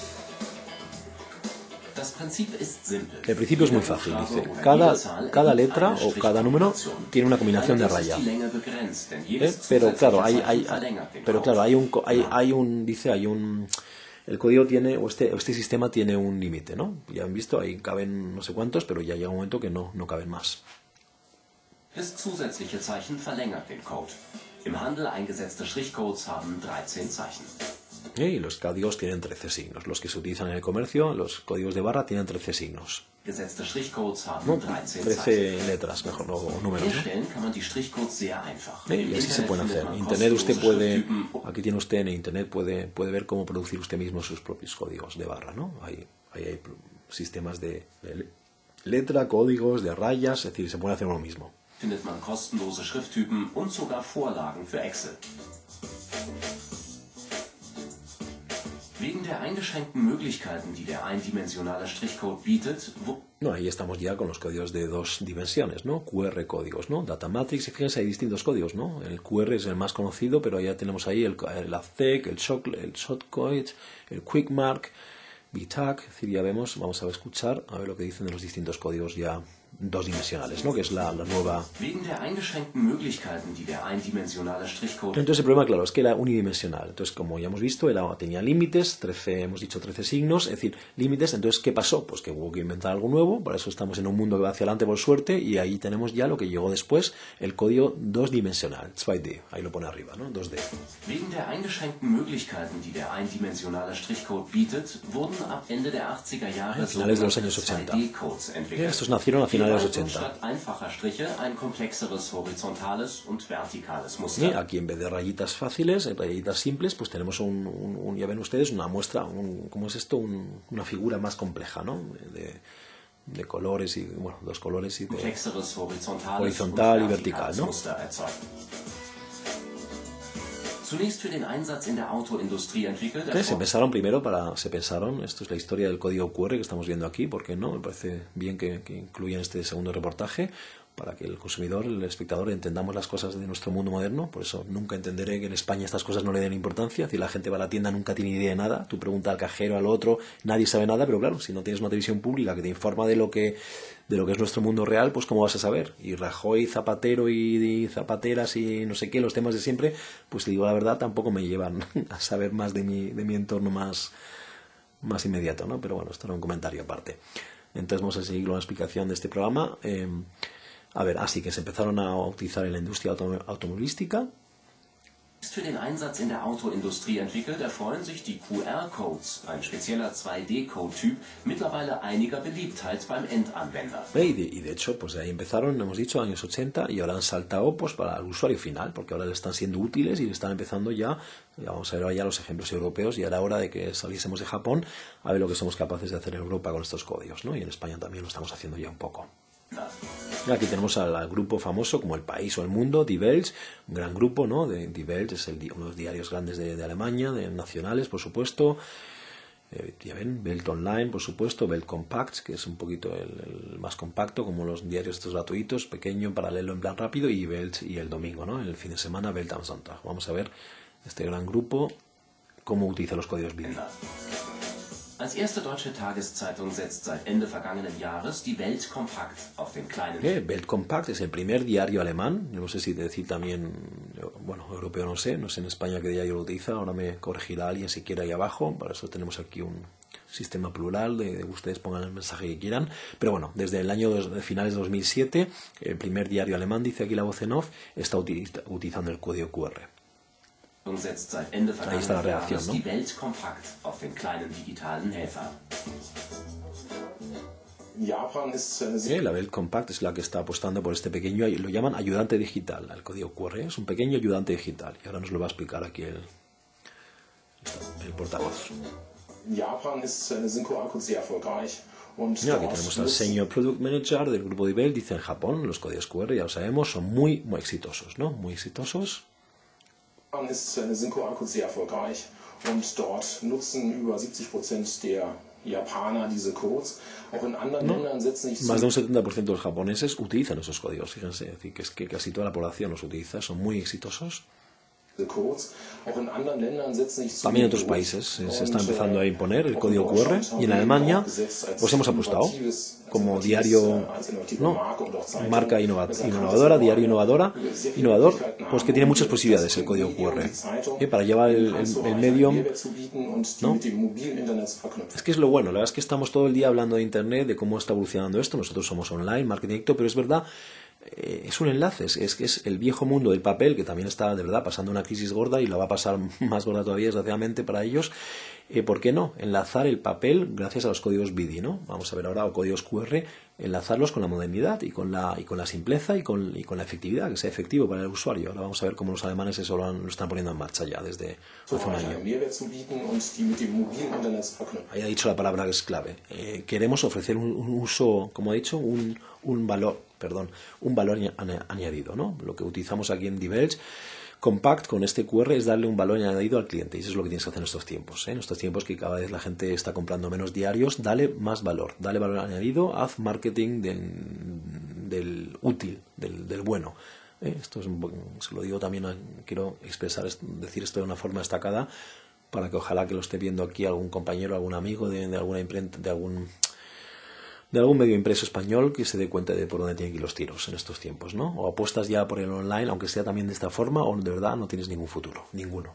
Das Prinzip ist simpel. El principio es muy fácil, dice, cada, cada letra o cada número tiene una combinación de raya. ¿Eh? Pero claro, hay, hay, hay, pero claro, hay un, hay, hay un, dice, hay un... El código tiene, o este, este sistema tiene un límite, ¿no? Ya han visto, ahí caben no sé cuántos, pero ya llega un momento que no, no caben más. Das zusätzliche Zeichen verlängert den Code. Im Handel eingesetzte Strichcodes haben dreizehn Zeichen. Y los códigos tienen trece signos. Los que se utilizan en el comercio, los códigos de barra, tienen trece signos. Gesetzte Strichcodes haben No, dreizehn trece Zeichen. letras, mejor, no, o números, ¿no? Herstellen kann man die Strichcodes sehr einfach. Sí, Im y así se Internet pueden findet hacer. man En Internet usted kostenlose puede, Schrifttypen. aquí tiene usted en Internet, puede, puede ver cómo producir usted mismo sus propios códigos de barra, ¿no? Hay, hay, hay sistemas de, de letra, códigos, de rayas, es decir, se puede hacer uno mismo. Findet man kostenlose Schrifttypen und sogar Vorlagen für Excel. Wegen der eingeschränkten Möglichkeiten, die der eindimensionale Strichcode bietet, wo No, ahí estamos ya con los códigos de dos dimensiones, ¿no? Q R códigos, ¿no? Data Matrix, y fíjense, hay distintos códigos, ¿no? El Q R es el más conocido, pero ya tenemos ahí el, el A Z E C, el, shock, el Shotcode, el Quick Mark, B T A C, es decir, ya vemos, vamos a escuchar, a ver lo que dicen de los distintos códigos ya dos dimensionales, ¿no? Que es la, la nueva... wegen der eingeschränkten Möglichkeiten, die der eindimensionale Strichcode Entonces el problema, claro, es que era unidimensional. Entonces, como ya hemos visto, era, tenía límites, trece, hemos dicho trece signos, es decir, límites. Entonces, ¿qué pasó? Pues que hubo que inventar algo nuevo, para eso estamos en un mundo que va hacia adelante por suerte, y ahí tenemos ya lo que llegó después, el código dos dimensional, dos D, ahí lo pone arriba, ¿no? dos D. Wegen der eingeschränkten Möglichkeiten, die der eindimensionale Strichcode bietet, wurden ab Ende der achtziger Jahre A finales de los años sogenannte ochenta. zwei D Codes entwickelt. Ja, estos nacieron a finales de los Hierbei ochenta. Statt einfacher Striche ein komplexeres horizontales und vertikales Y Muster. aquí en vez de rayitas fáciles, rayitas simples, pues tenemos un, un, un ya ven ustedes, una muestra, un, ¿cómo es esto? Un, una figura más compleja, ¿no? De, de colores y, bueno, dos colores y de... Komplexeres horizontales Horizontal und y vertical, vertikales ¿no? Muster erzeugen. Zunächst für den Einsatz in der Autoindustrie entwickelt. Eh, Se pensaron primero para, se pensaron, esto es la historia del código Q R que estamos viendo aquí, porque no, me parece bien que, que incluyan este segundo reportaje, para que el consumidor, el espectador, entendamos las cosas de nuestro mundo moderno. Por eso nunca entenderé que en España estas cosas no le den importancia. Si la gente va a la tienda, nunca tiene idea de nada. Tú preguntas al cajero, al otro, nadie sabe nada, pero claro, si no tienes una televisión pública que te informa de lo que de lo que es nuestro mundo real, pues ¿cómo vas a saber? Y Rajoy, Zapatero y, y Zapateras y no sé qué, los temas de siempre, pues te digo la verdad, tampoco me llevan a saber más de mi, de mi entorno más, más inmediato, ¿no? Pero bueno, esto era un comentario aparte. Entonces vamos a seguir con la explicación de este programa. Eh, A ver, así que se empezaron a utilizar en la industria auto automovilística. Für den Einsatz in der Autoindustrie entwickelt, erfreuen sich die Q R-Codes, ein spezieller zwei D Code-Typ, mittlerweile einiger Beliebtheit beim Endanwender. Y de, y de hecho, pues ahí empezaron, hemos dicho, años ochenta, y ahora han saltado pues para el usuario final, porque ahora le están siendo útiles y le están empezando ya, ya vamos a ver ya los ejemplos europeos, y era hora de que saliésemos de Japón a ver lo que somos capaces de hacer en Europa con estos códigos, ¿no? Y en España también lo estamos haciendo ya un poco. Aquí tenemos al, al grupo famoso como El País o El Mundo, Die Welt, un gran grupo, ¿no? De, Die Welt es el, uno de los diarios grandes de, de Alemania, de nacionales, por supuesto. Eh, ya ven, Welt Online, por supuesto, Welt Compact, que es un poquito el, el más compacto, como los diarios estos gratuitos, pequeño, en paralelo, en plan rápido, y Welt y el domingo, ¿no? El fin de semana, Welt am Sonntag. Vamos a ver este gran grupo, cómo utiliza los códigos B I D. Als erste deutsche Tageszeitung setzt seit Ende vergangenen Jahres die Welt Kompakt auf den kleinen... Eh, Welt Compact es el primer diario alemán, yo no sé si decir también, bueno, europeo no sé, no sé en España qué diario lo utiliza, ahora me corregirá alguien si quiere ahí abajo, para eso tenemos aquí un sistema plural, de, de ustedes pongan el mensaje que quieran, pero bueno, desde el año dos, de finales de dos mil siete, el primer diario alemán, dice aquí la voz en off, está utiliza, utilizando el código Q R. Ahí está la reacción, ¿no? Eh, la Welt Compact es la que está apostando por este pequeño, lo llaman ayudante digital, el código Q R, es un pequeño ayudante digital, y ahora nos lo va a explicar aquí el, el portavoz. Japan ist, sind Q R-Codes sehr erfolgreich. Und ya, aquí tenemos al Senior Product Manager del grupo de Welt, dice en Japón, los códigos Q R, ya lo sabemos, son muy, muy exitosos, ¿no? Muy exitosos. Japan ist, sind Q R-Codes sehr erfolgreich. Und dort nutzen über siebzig Prozent der Japaner diese Codes. Auch in anderen no, Ländern setzen sich más de un setenta por ciento de los japoneses utilizan esos códigos, fíjense, es decir, que, es que casi toda la población los utiliza, son muy exitosos. También en otros países se está empezando a imponer el código Q R y en Alemania pues hemos apostado como diario, no, marca innovadora, diario innovadora, innovador, pues que tiene muchas posibilidades el código Q R ¿eh? Para llevar el, el, el medio, ¿no? Es que es lo bueno, la verdad es que estamos todo el día hablando de Internet, de cómo está evolucionando esto, nosotros somos online, marketing directo, pero es verdad, es un enlace, es que es el viejo mundo del papel, que también está de verdad pasando una crisis gorda y la va a pasar más gorda todavía desgraciadamente para ellos. Eh, ¿Por qué no? Enlazar el papel gracias a los códigos B I D I, ¿no? Vamos a ver ahora, o códigos Q R, enlazarlos con la modernidad y con la, y con la simpleza y con, y con la efectividad, que sea efectivo para el usuario. Ahora vamos a ver cómo los alemanes eso lo, han, lo están poniendo en marcha ya desde hace un año. Ahí ha dicho la palabra que es clave. Eh, queremos ofrecer un, un uso, como ha dicho, un, un valor, perdón, un valor añadido, ¿no? Lo que utilizamos aquí en Die Welt Compact con este Q R es darle un valor añadido al cliente, y eso es lo que tienes que hacer en estos tiempos, ¿eh? En estos tiempos que cada vez la gente está comprando menos diarios, dale más valor, dale valor añadido, haz marketing del, del útil, del, del bueno. ¿Eh? Esto es un, se lo digo también, a, quiero expresar, decir esto de una forma destacada, para que ojalá que lo esté viendo aquí algún compañero, algún amigo de, de alguna imprenta, de algún de algún medio impreso español que se dé cuenta de por dónde tienen que ir los tiros en estos tiempos, ¿no? O apuestas ya por el online, aunque sea también de esta forma, o de verdad no tienes ningún futuro, ninguno.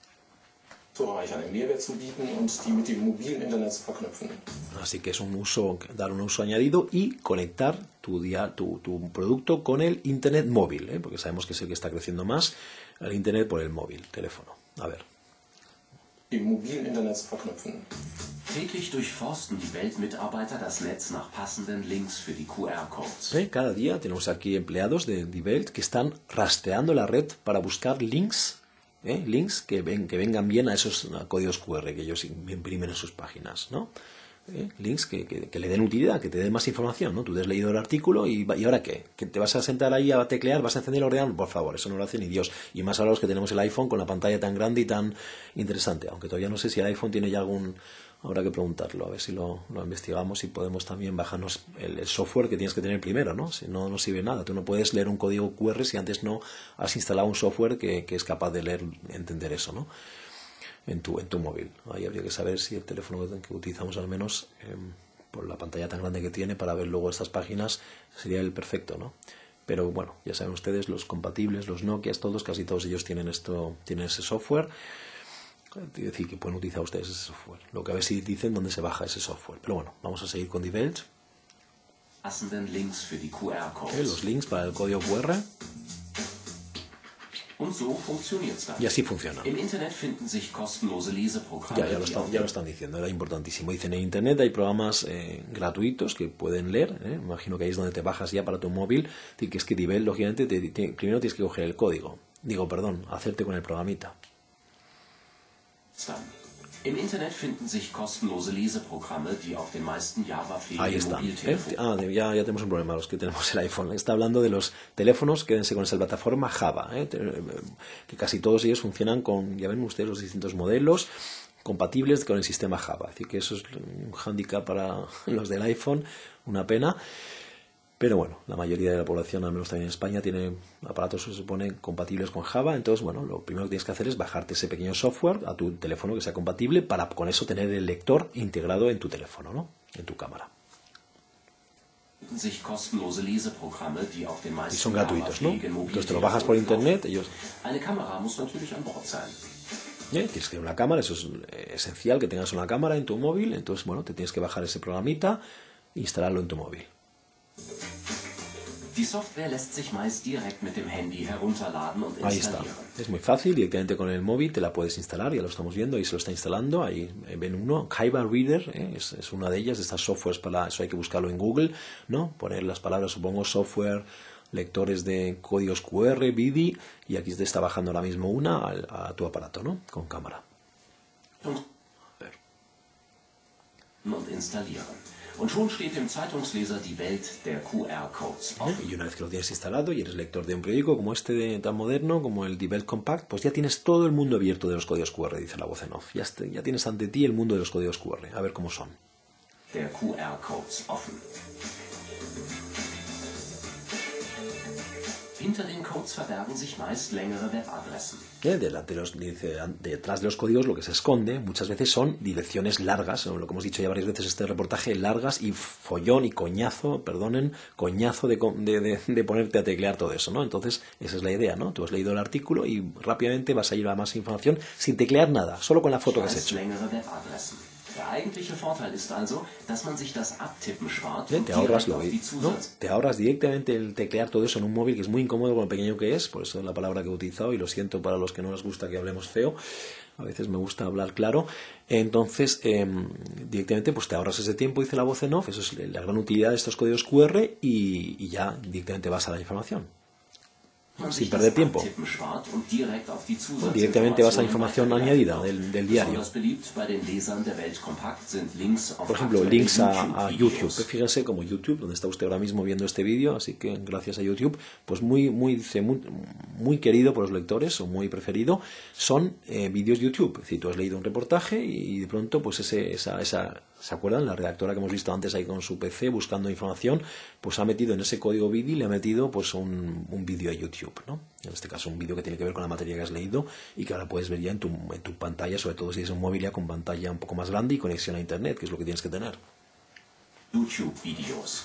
Así que es un uso, dar un uso añadido y conectar tu, día, tu, tu producto con el Internet móvil, ¿eh? Porque sabemos que es el que está creciendo más, el Internet por el móvil, teléfono. A ver. Im mobilen Internet zu verknüpfen. Täglich durchforsten die Welt-Mitarbeiter das Netz nach passenden Links für die Q R-Codes. ¿Eh? Cada día tenemos aquí empleados de Die Welt que están rastreando la red para buscar links, ¿eh? links que, ven, que vengan bien a esos a códigos Q R que ellos imprimen en sus páginas, ¿no? ¿Eh? Links que, que, que le den utilidad, que te den más información, ¿no? Tú te has leído el artículo y, ¿y ahora qué? ¿Que te vas a sentar ahí a teclear? ¿Vas a encender el ordenador? Por favor, eso no lo hace ni Dios. Y más ahora los que tenemos el iPhone con la pantalla tan grande y tan interesante. Aunque todavía no sé si el iPhone tiene ya algún... Habrá que preguntarlo, a ver si lo, lo investigamos y podemos también bajarnos el, el software que tienes que tener primero, ¿no? Si no, no sirve nada. Tú no puedes leer un código Q R si antes no has instalado un software que, que es capaz de leer, entender eso, ¿no? En tu, en tu móvil. Ahí habría que saber si el teléfono que utilizamos al menos... Eh, por la pantalla tan grande que tiene para ver luego estas páginas sería el perfecto, ¿no? Pero bueno, ya saben ustedes, los compatibles, los Nokia, todos, casi todos ellos tienen esto, tienen ese software, es decir, que pueden utilizar ustedes ese software. Lo que a ver si dicen dónde se baja ese software. Pero bueno, vamos a seguir con Die Welt. ¿Eh? Los links para el código Q R. Und so funktioniert's dann. Y así funciona. Im Internet finden sich kostenlose Leseprogramme. Ya, ya, lo están, ya lo están diciendo, era importantísimo. Dicen, en Internet hay programas eh, gratuitos que pueden leer. ¿eh? Imagino que ahí es donde te bajas ya para tu móvil. Que es que Die Welt, lógicamente, te, te, primero tienes que coger el código. Digo, perdón, hacerte con el programita. Im Internet finden sich kostenlose Leseprogramme, die auf den meisten Java-fähigen Mobiltelefonen. ¿Eh? Ah, ya, ya tenemos un problema, los que tenemos el iPhone. Está hablando de los teléfonos, quédense con esa plataforma Java, ¿eh? que casi todos ellos funcionan con, ya ven ustedes, los distintos modelos compatibles con el sistema Java. Así que eso es un hándicap para los del iPhone, una pena. Pero bueno, la mayoría de la población, al menos también en España, tiene aparatos que se suponen compatibles con Java. Entonces, bueno, lo primero que tienes que hacer es bajarte ese pequeño software a tu teléfono que sea compatible para con eso tener el lector integrado en tu teléfono, ¿no? En tu cámara. Y son gratuitos, ¿no? Entonces te lo bajas por internet, ellos... ¿Eh? Tienes que tener una cámara, eso es esencial que tengas una cámara en tu móvil, entonces bueno, te tienes que bajar ese programita e instalarlo en tu móvil. Die Software lässt sich meist direkt mit dem Handy herunterladen und Ahí está, installieren. es muy fácil, directamente con el móvil te la puedes instalar, ya lo estamos viendo, ahí se lo está instalando, ahí ven uno, Kaiba Reader, ¿eh? es, es una de ellas, de estas softwares, para eso hay que buscarlo en Google, ¿no? Poner las palabras, supongo, software, lectores de códigos Q R, V D I, y aquí te está bajando ahora mismo una a, a tu aparato, ¿no? Con cámara. Und, und installieren. Und schon steht im Zeitungsleser die Welt der Q R-Codes ¿Eh? Y una vez que lo tienes instalado y eres lector de un periódico como este de, tan moderno, como el Die Welt Compact, pues ya tienes todo el mundo abierto de los códigos Q R, dice la voz en off. Ya, este, ya tienes ante ti el mundo de los códigos Q R, a ver cómo son. Der Q R-Codes offen. Hinter den Codes verbergen sich meist längere Webadressen. ¿Eh? Delante de los, dice, detrás de los códigos lo que se esconde muchas veces son direcciones largas, lo que hemos dicho ya varias veces en este reportaje, largas y follón y coñazo, perdonen, coñazo de, de, de, de ponerte a teclear todo eso, ¿no? Entonces, esa es la idea, ¿no? Tú has leído el artículo y rápidamente vas a ir a más información sin teclear nada, solo con la foto que has hecho. Der eigentliche Vorteil ist also, dass man sich das Abtippen spart ¿Eh? und Te ahorras, direkt lo, auf die ¿no? Zusatz... Te ahorras directamente el teclear todo eso en un móvil, que es muy incómodo con lo pequeño que es, por eso es la palabra que he utilizado y lo siento para los que no les gusta que hablemos feo, a veces me gusta hablar claro. Entonces, eh, directamente pues te ahorras ese tiempo, dice la voz en off, eso es la gran utilidad de estos códigos Q R y, y ya directamente vas a la información. Sin perder tiempo. Directamente vas a la información añadida del, del diario. Por ejemplo, links a, a YouTube. Fíjense como YouTube, donde está usted ahora mismo viendo este vídeo, así que gracias a YouTube, pues muy, muy, muy, muy querido por los lectores o muy preferido, son eh, vídeos YouTube. Es decir, tú has leído un reportaje y de pronto, pues ese, esa, esa, ¿se acuerdan? La redactora que hemos visto antes ahí con su P C buscando información, pues ha metido en ese código V D I, le ha metido pues un, un vídeo a YouTube, ¿no? En este caso un vídeo que tiene que ver con la materia que has leído y que ahora puedes ver ya en tu, en tu pantalla, sobre todo si es un móvil ya con pantalla un poco más grande y conexión a internet, que es lo que tienes que tener. YouTube-Videos.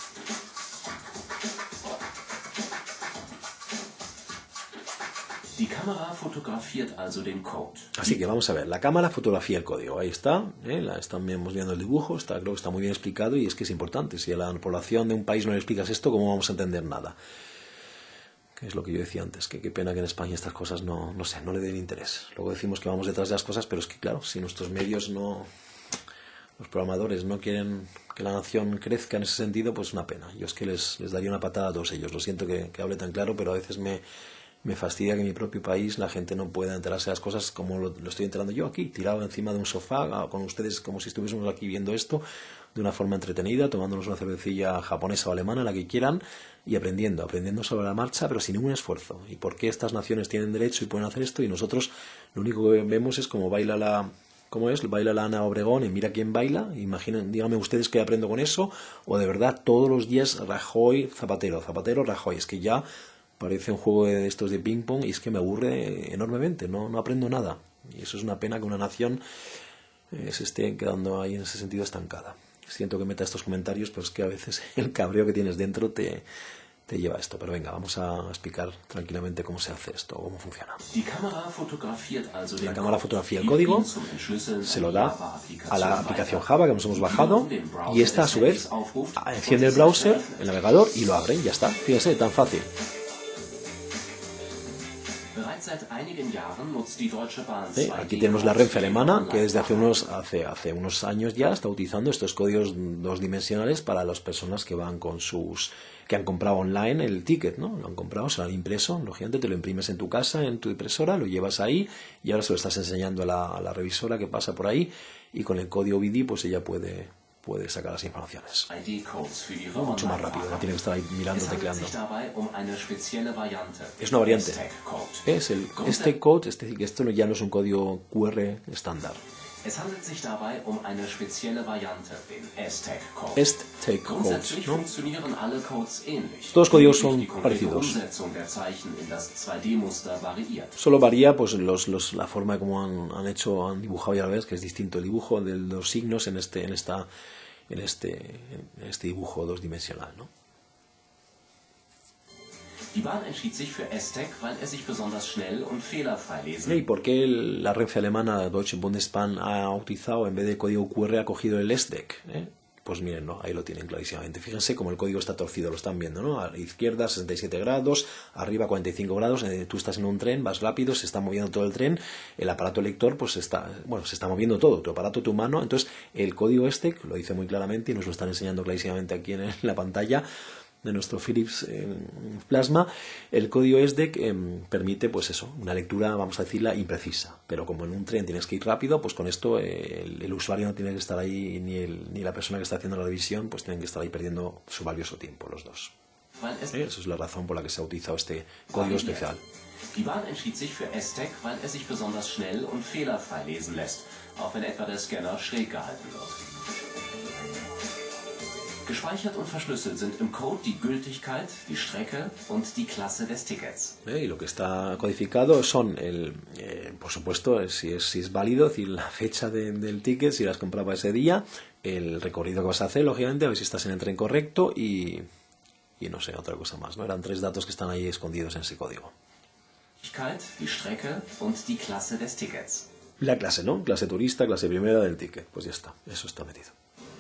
Die Kamera fotografiert also den Code. Así que vamos a ver, la cámara fotografía el código, ahí está, ¿eh? La estamos viendo el dibujo, está, creo que está muy bien explicado y es que es importante, si a la población de un país no le explicas esto, ¿cómo vamos a entender nada? Que es lo que yo decía antes, que qué pena que en España estas cosas no, no sé, no le den interés. Luego decimos que vamos detrás de las cosas, pero es que claro, si nuestros medios no, los programadores no quieren que la nación crezca en ese sentido, pues una pena. Yo es que les, les daría una patada a todos ellos, lo siento que, que hable tan claro, pero a veces me... Me fastidia que en mi propio país la gente no pueda enterarse de las cosas como lo, lo estoy enterando yo aquí, tirado encima de un sofá, con ustedes como si estuviésemos aquí viendo esto de una forma entretenida, tomándonos una cervecilla japonesa o alemana, la que quieran, y aprendiendo, aprendiendo sobre la marcha, pero sin ningún esfuerzo. ¿Y por qué estas naciones tienen derecho y pueden hacer esto? Y nosotros lo único que vemos es como baila la... ¿Cómo es? Baila la Ana Obregón y mira quién baila. Imaginen, díganme ustedes que aprendo con eso, o de verdad todos los días Rajoy, Zapatero, Zapatero, Rajoy. Es que ya... parece un juego de estos de ping pong y es que me aburre enormemente, no, no aprendo nada. Y eso es una pena que una nación eh, se esté quedando ahí en ese sentido estancada. Siento que meta estos comentarios, pero es que a veces el cabreo que tienes dentro te, te lleva a esto. Pero venga, vamos a explicar tranquilamente cómo se hace esto, cómo funciona. La cámara fotografía el código, se lo da a la aplicación Java que nos hemos bajado y esta a su vez enciende el browser, el navegador y lo abre y ya está. Fíjese, tan fácil. Sí, aquí tenemos la Renfe alemana que desde hace unos, hace, hace unos años ya está utilizando estos códigos dos dimensionales para las personas que van con sus que han comprado online el ticket, ¿no? Lo han comprado, se lo han impreso, lógicamente te lo imprimes en tu casa, en tu impresora, lo llevas ahí y ahora se lo estás enseñando a la, a la revisora que pasa por ahí y con el código V D I pues ella puede puede sacar las informaciones. Mucho más rápido, no tiene que estar ahí mirando, tecleando. Es una variante. Es el, este code, este, esto ya no es un código Q R estándar. Es handelt sich dabei um eine spezielle Variante, den S T A G-Code. S T A G-Code, Grundsätzlich ¿no? funktionieren alle Codes ähnlich. Todos los códigos son Die konkrete parecidos. Umsetzung der Zeichen in das zwei D-Muster variiert. Solo varía pues los, los, la forma de cómo han, han hecho, han dibujado, ya lo ves, que es distinto el dibujo de los signos en este, en esta, en este, en este dibujo dos dimensional, ¿no? Die Bahn entschied sich für S T E C, weil er sich besonders schnell und fehlerfrei lesen. ¿Y por qué el- la Renfe alemana Deutsche Bundesbahn ha utilizado, en vez de código Q R, ha cogido el S D E C? ¿eh? Pues miren, ¿no? Ahí lo tienen clarísimamente. Fíjense cómo el código está torcido, lo están viendo, ¿no? A la izquierda sesenta y siete grados, arriba cuarenta y cinco grados, eh, tú estás en un tren, vas rápido, se está moviendo todo el tren, el aparato lector pues está, bueno, se está moviendo todo, tu aparato, tu mano, entonces el código este, lo dice muy claramente y nos lo están enseñando clarísimamente aquí en la pantalla de nuestro Philips eh, Plasma, el código S D E C eh, permite, pues eso, una lectura, vamos a decirla, imprecisa. Pero como en un tren tienes que ir rápido, pues con esto eh, el, el usuario no tiene que estar ahí, ni, el, ni la persona que está haciendo la revisión, pues tienen que estar ahí perdiendo su valioso tiempo, los dos. ¿Eh? Esa es la razón por la que se ha utilizado este código especial. Die Bahn entschied sich für S T E C, weil er sich besonders schnell und fehlerfrei lesen lässt, auch wenn etwa der Scanner schräg gehalten wird. Gespeichert und verschlüsselt sind im Code die Gültigkeit, die Strecke und die Klasse des Tickets. ¿Eh? Y lo que está codificado son, el, eh, por supuesto, si es, si es válido, es decir, la fecha de, del ticket, si lo has comprado ese día, el recorrido que vas a hacer, lógicamente, a ver si estás en el tren correcto y, y no sé, otra cosa más, ¿no? Eran tres datos que están ahí escondidos en ese código. Gültigkeit, die Strecke und die Klasse des Tickets. La clase, ¿no? Clase turista, clase primera del ticket. Pues ya está, eso está metido.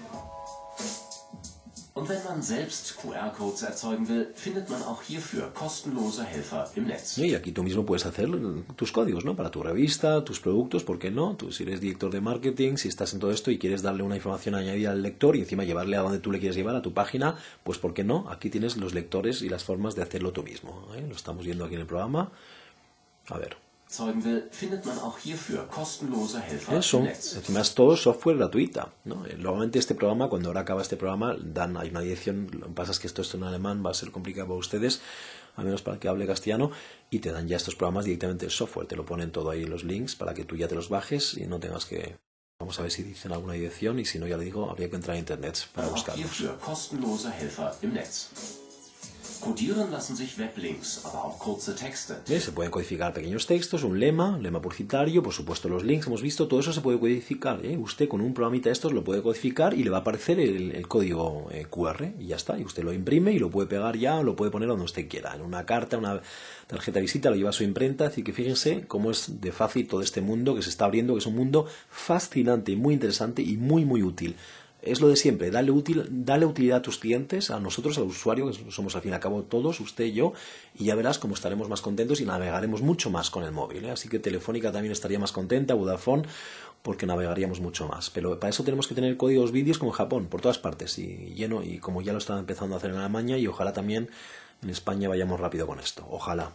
Und wenn man selbst Q R-Codes erzeugen will, findet man auch hierfür kostenlose Helfer im Netz. Y aquí tú mismo puedes hacer tus códigos, ¿no? Para tu revista, tus productos, ¿por qué no? Tú si eres director de marketing, si estás en todo esto y quieres darle una información añadida al lector y encima llevarle a donde tú le quieres llevar, a tu página, pues ¿por qué no? Aquí tienes los lectores y las formas de hacerlo tú mismo, ¿eh? Lo estamos viendo aquí en el programa. A ver. Erzeugen will, findet man auch hierfür kostenlose Helfer Eso, im Netz. encima es todo software gratuita, ¿no? Normalmente este programa, cuando ahora acaba este programa, dan, hay una dirección, lo que pasa es que esto, esto en alemán va a ser complicado para ustedes, al menos para que hable castellano, y te dan ya estos programas directamente el software, te lo ponen todo ahí los links para que tú ya te los bajes y no tengas que... Vamos a ver si dicen alguna dirección y si no, ya le digo, habría que entrar a internet para Auch buscarlos. hierfür kostenlose Helfer im Netz. Codieren lassen sich Weblinks, aber auch kurze Texte. ¿Ves? Se pueden codificar pequeños textos, un lema, un lema publicitario, por supuesto los links, hemos visto, todo eso se puede codificar. ¿eh? Usted con un programita de estos lo puede codificar y le va a aparecer el, el código eh, Q R y ya está. Y usted lo imprime y lo puede pegar ya o lo puede poner donde usted quiera. En una carta, una tarjeta de visita, lo lleva a su imprenta. Así que fíjense cómo es de fácil todo este mundo que se está abriendo, que es un mundo fascinante, muy interesante y muy, muy útil. Es lo de siempre, dale, útil, dale utilidad a tus clientes, a nosotros, al usuario, que somos al fin y al cabo todos, usted y yo, y ya verás cómo estaremos más contentos y navegaremos mucho más con el móvil. ¿eh? Así que Telefónica también estaría más contenta, Vodafone, porque navegaríamos mucho más. Pero para eso tenemos que tener códigos vídeos como en Japón, por todas partes, y lleno, y como ya lo están empezando a hacer en Alemania, y ojalá también en España vayamos rápido con esto, ojalá.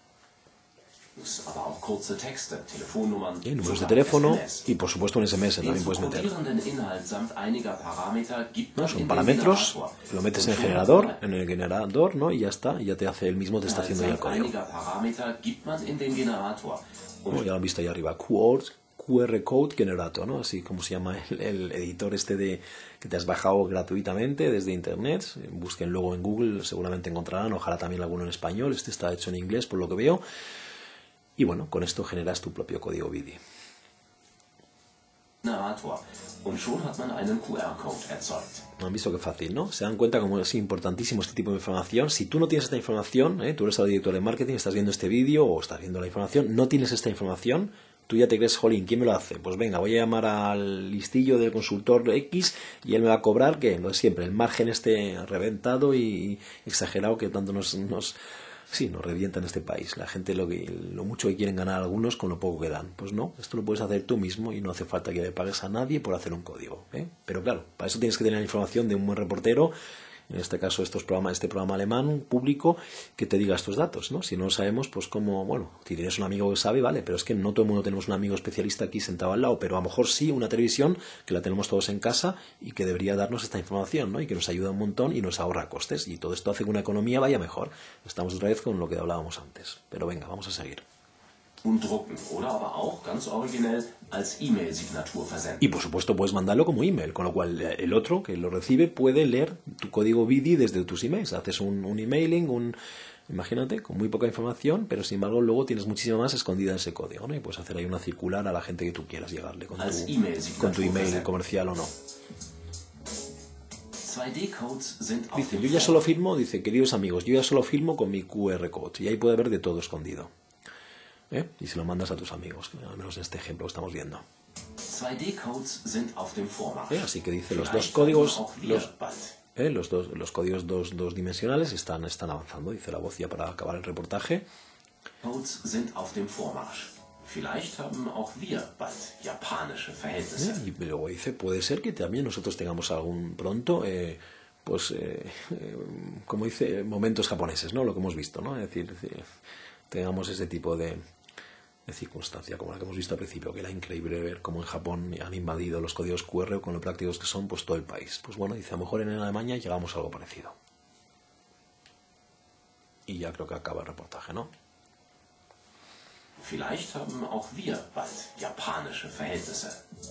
Aber auch kurze Texte, Telefonnummern, Y números de sogar teléfono S M S. y por supuesto un S M S Den también zu puedes meter. kodierenden Inhalt samt einiger Parameter gibt ¿no? man Son in den parámetros, Generator. lo metes en Und el schon generador, hat en el generador, ¿no? Y ya está, y ya te hace el mismo, te está haciendo ya el samt código. einiger Parameter gibt man in den Generator. Und Bueno, ya lo han visto ahí arriba, Q R Code Generator, ¿no? Así como se llama el, el editor este de que te has bajado gratuitamente desde internet. Busquen luego en Google, seguramente encontrarán, ojalá también alguno en español. Este está hecho en inglés, por lo que veo. Y bueno, con esto generas tu propio código V I D I. Generator. Und schon hat man einen Q R-Code erzeugt. Han visto qué fácil, ¿no? Se dan cuenta cómo es importantísimo este tipo de información. Si tú no tienes esta información, ¿eh? Tú eres el director de marketing, estás viendo este vídeo o estás viendo la información, no tienes esta información, tú ya te crees, jolín, ¿quién me lo hace? Pues venga, voy a llamar al listillo del consultor X y él me va a cobrar, ¿qué? Lo de siempre, el margen este reventado y exagerado que tanto nos... nos Sí, nos revienta en este país. La gente lo, que, lo mucho que quieren ganar algunos con lo poco que dan. Pues no, esto lo puedes hacer tú mismo y no hace falta que le pagues a nadie por hacer un código. ¿eh? Pero claro, para eso tienes que tener la información de un buen reportero, en este caso estos programas, este programa alemán público, que te diga estos datos, ¿no? Si no lo sabemos, pues como, bueno, si tienes un amigo que sabe, vale, pero es que no todo el mundo tenemos un amigo especialista aquí sentado al lado, pero a lo mejor sí una televisión que la tenemos todos en casa y que debería darnos esta información, ¿no? Y que nos ayuda un montón y nos ahorra costes y todo esto hace que una economía vaya mejor. Estamos otra vez con lo que hablábamos antes. Pero venga, vamos a seguir. Und drucken oder aber auch ganz originell als E-Mail-Signatur versenden. Y por supuesto puedes mandarlo como email, con lo cual el otro que lo recibe puede leer tu código V I D I desde tus emails. Haces un, un emailing, un, imagínate, con muy poca información, pero sin embargo luego tienes muchísima más escondida en ese código, ¿no? Y puedes hacer ahí una circular a la gente que tú quieras llegarle con tu, con tu email comercial o no. Zwei Dice, yo ya solo firmo, dice, queridos amigos, yo ya solo firmo con mi Q R code. Y ahí puede haber de todo escondido. ¿Eh? Y se lo mandas a tus amigos, al menos en este ejemplo que estamos viendo. ¿Eh? Así que dice, los dos códigos, los, ¿eh? los, dos, los códigos dos, dos dimensionales están, están avanzando, dice la voz ya para acabar el reportaje. ¿Eh? Y luego dice, puede ser que también nosotros tengamos algún pronto, eh, pues, eh, eh, como dice, momentos japoneses, ¿no? Lo que hemos visto, ¿no? Es decir, eh, tengamos ese tipo de, de circunstancia, como la que hemos visto al principio, que era increíble ver cómo en Japón han invadido los códigos Q R con lo prácticos que son, pues todo el país. Pues bueno, dice, a lo mejor en Alemania llegamos a algo parecido. Y ya creo que acaba el reportaje, ¿no? Vielleicht haben auch wir bald japanische Verhältnisse.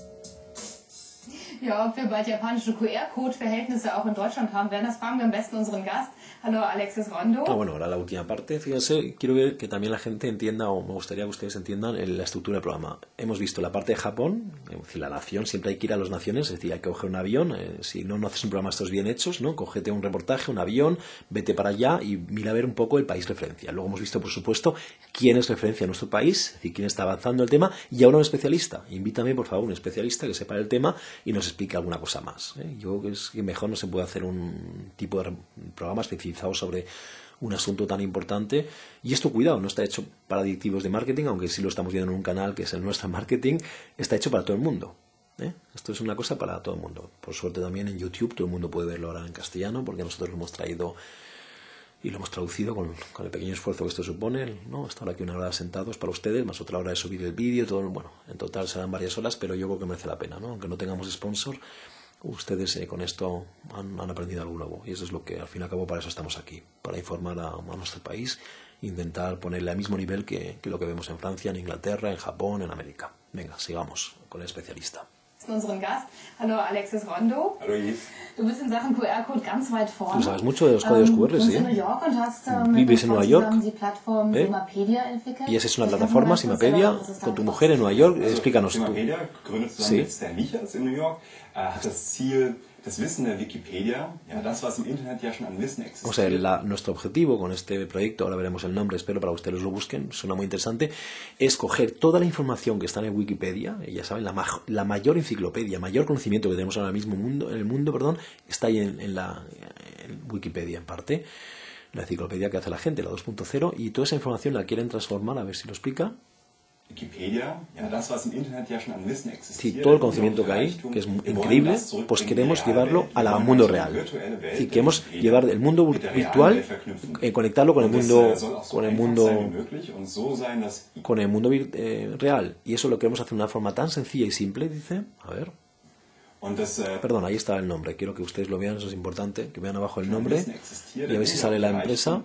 Ja, ob wir bald japanische Q R-Code-Verhältnisse auch in Deutschland haben werden, das fragen wir am besten unseren Gast. Hallo, Alexis Rondo. Ah, bueno, ahora la última parte. Fíjense, quiero ver que también la gente entienda, o me gustaría que ustedes entiendan la estructura del programa. Hemos visto la parte de Japón, es decir, la nación, siempre hay que ir a las naciones, es decir, hay que coger un avión. Eh, si no, no haces un programa estos bien hechos, ¿no? Cógete un reportaje, un avión, vete para allá y mira a ver un poco el país referencia. Luego hemos visto, por supuesto, quién es referencia en nuestro país, es decir, quién está avanzando el tema, y ahora un especialista. Invítame, por favor, un especialista que sepa el tema y nos explique alguna cosa más. ¿eh? Yo creo que es que mejor no se puede hacer un tipo de programa especializado sobre un asunto tan importante. Y esto, cuidado, no está hecho para directivos de marketing, aunque sí lo estamos viendo en un canal que es el nuestro marketing, está hecho para todo el mundo. ¿eh? Esto es una cosa para todo el mundo. Por suerte también en YouTube todo el mundo puede verlo ahora en castellano, porque nosotros lo hemos traído y lo hemos traducido con, con el pequeño esfuerzo que esto supone, ¿no? Hasta ahora aquí una hora sentados para ustedes, más otra hora de subir el vídeo, todo, bueno, en total serán varias horas, pero yo creo que merece la pena, ¿no? Aunque no tengamos sponsor, ustedes eh, con esto han, han aprendido algo nuevo, y eso es lo que al fin y al cabo para eso estamos aquí, para informar a, a nuestro país, intentar ponerle al mismo nivel que, que lo que vemos en Francia, en Inglaterra, en Japón, en América. Venga, sigamos con el especialista. Unseren Gast. Hallo, Alexis Rondo. Hallo, Yves. Du bist in Sachen Q R-Code ganz weit vorne. Du sabes mucho de los códigos Q R, ähm, ¿sí? in New York und hast äh, mit Vives en Nueva York, die Plattform ¿eh? Simapedia entwickelt. Y esa es una plataforma, Simapedia, con tu mujer en Nueva York. Explícanos tú. Simapedia, gegründet zusammen Sí. mit Stan Michels in New York, äh, hat das Ziel, das Wissen der Wikipedia, ja, das, was im Internet ja schon an Wissen existiert. O sea, la, nuestro objetivo con este proyecto, ahora veremos el nombre, espero para que ustedes lo busquen, suena muy interesante, es coger toda la información que está en Wikipedia, y ya saben, la, ma la mayor enciclopedia, mayor conocimiento que tenemos ahora mismo mundo, en el mundo, perdón, está ahí en, en la en Wikipedia en parte, la enciclopedia que hace la gente, la dos punto cero, y toda esa información la quieren transformar, a ver si lo explica. Wikipedia, ja, das, was im Internet ja schon an Wissen existiert. Sí, todo el conocimiento que hay, que es increíble, pues queremos llevarlo al mundo real. Es decir, queremos llevar el mundo virtual, eh, conectarlo con el mundo, con el mundo, con el mundo eh, real. Y eso lo queremos hacer de una forma tan sencilla y simple, dice, a ver. Perdón, ahí está el nombre. Quiero que ustedes lo vean, eso es importante, que vean abajo el nombre y a ver si sale la empresa.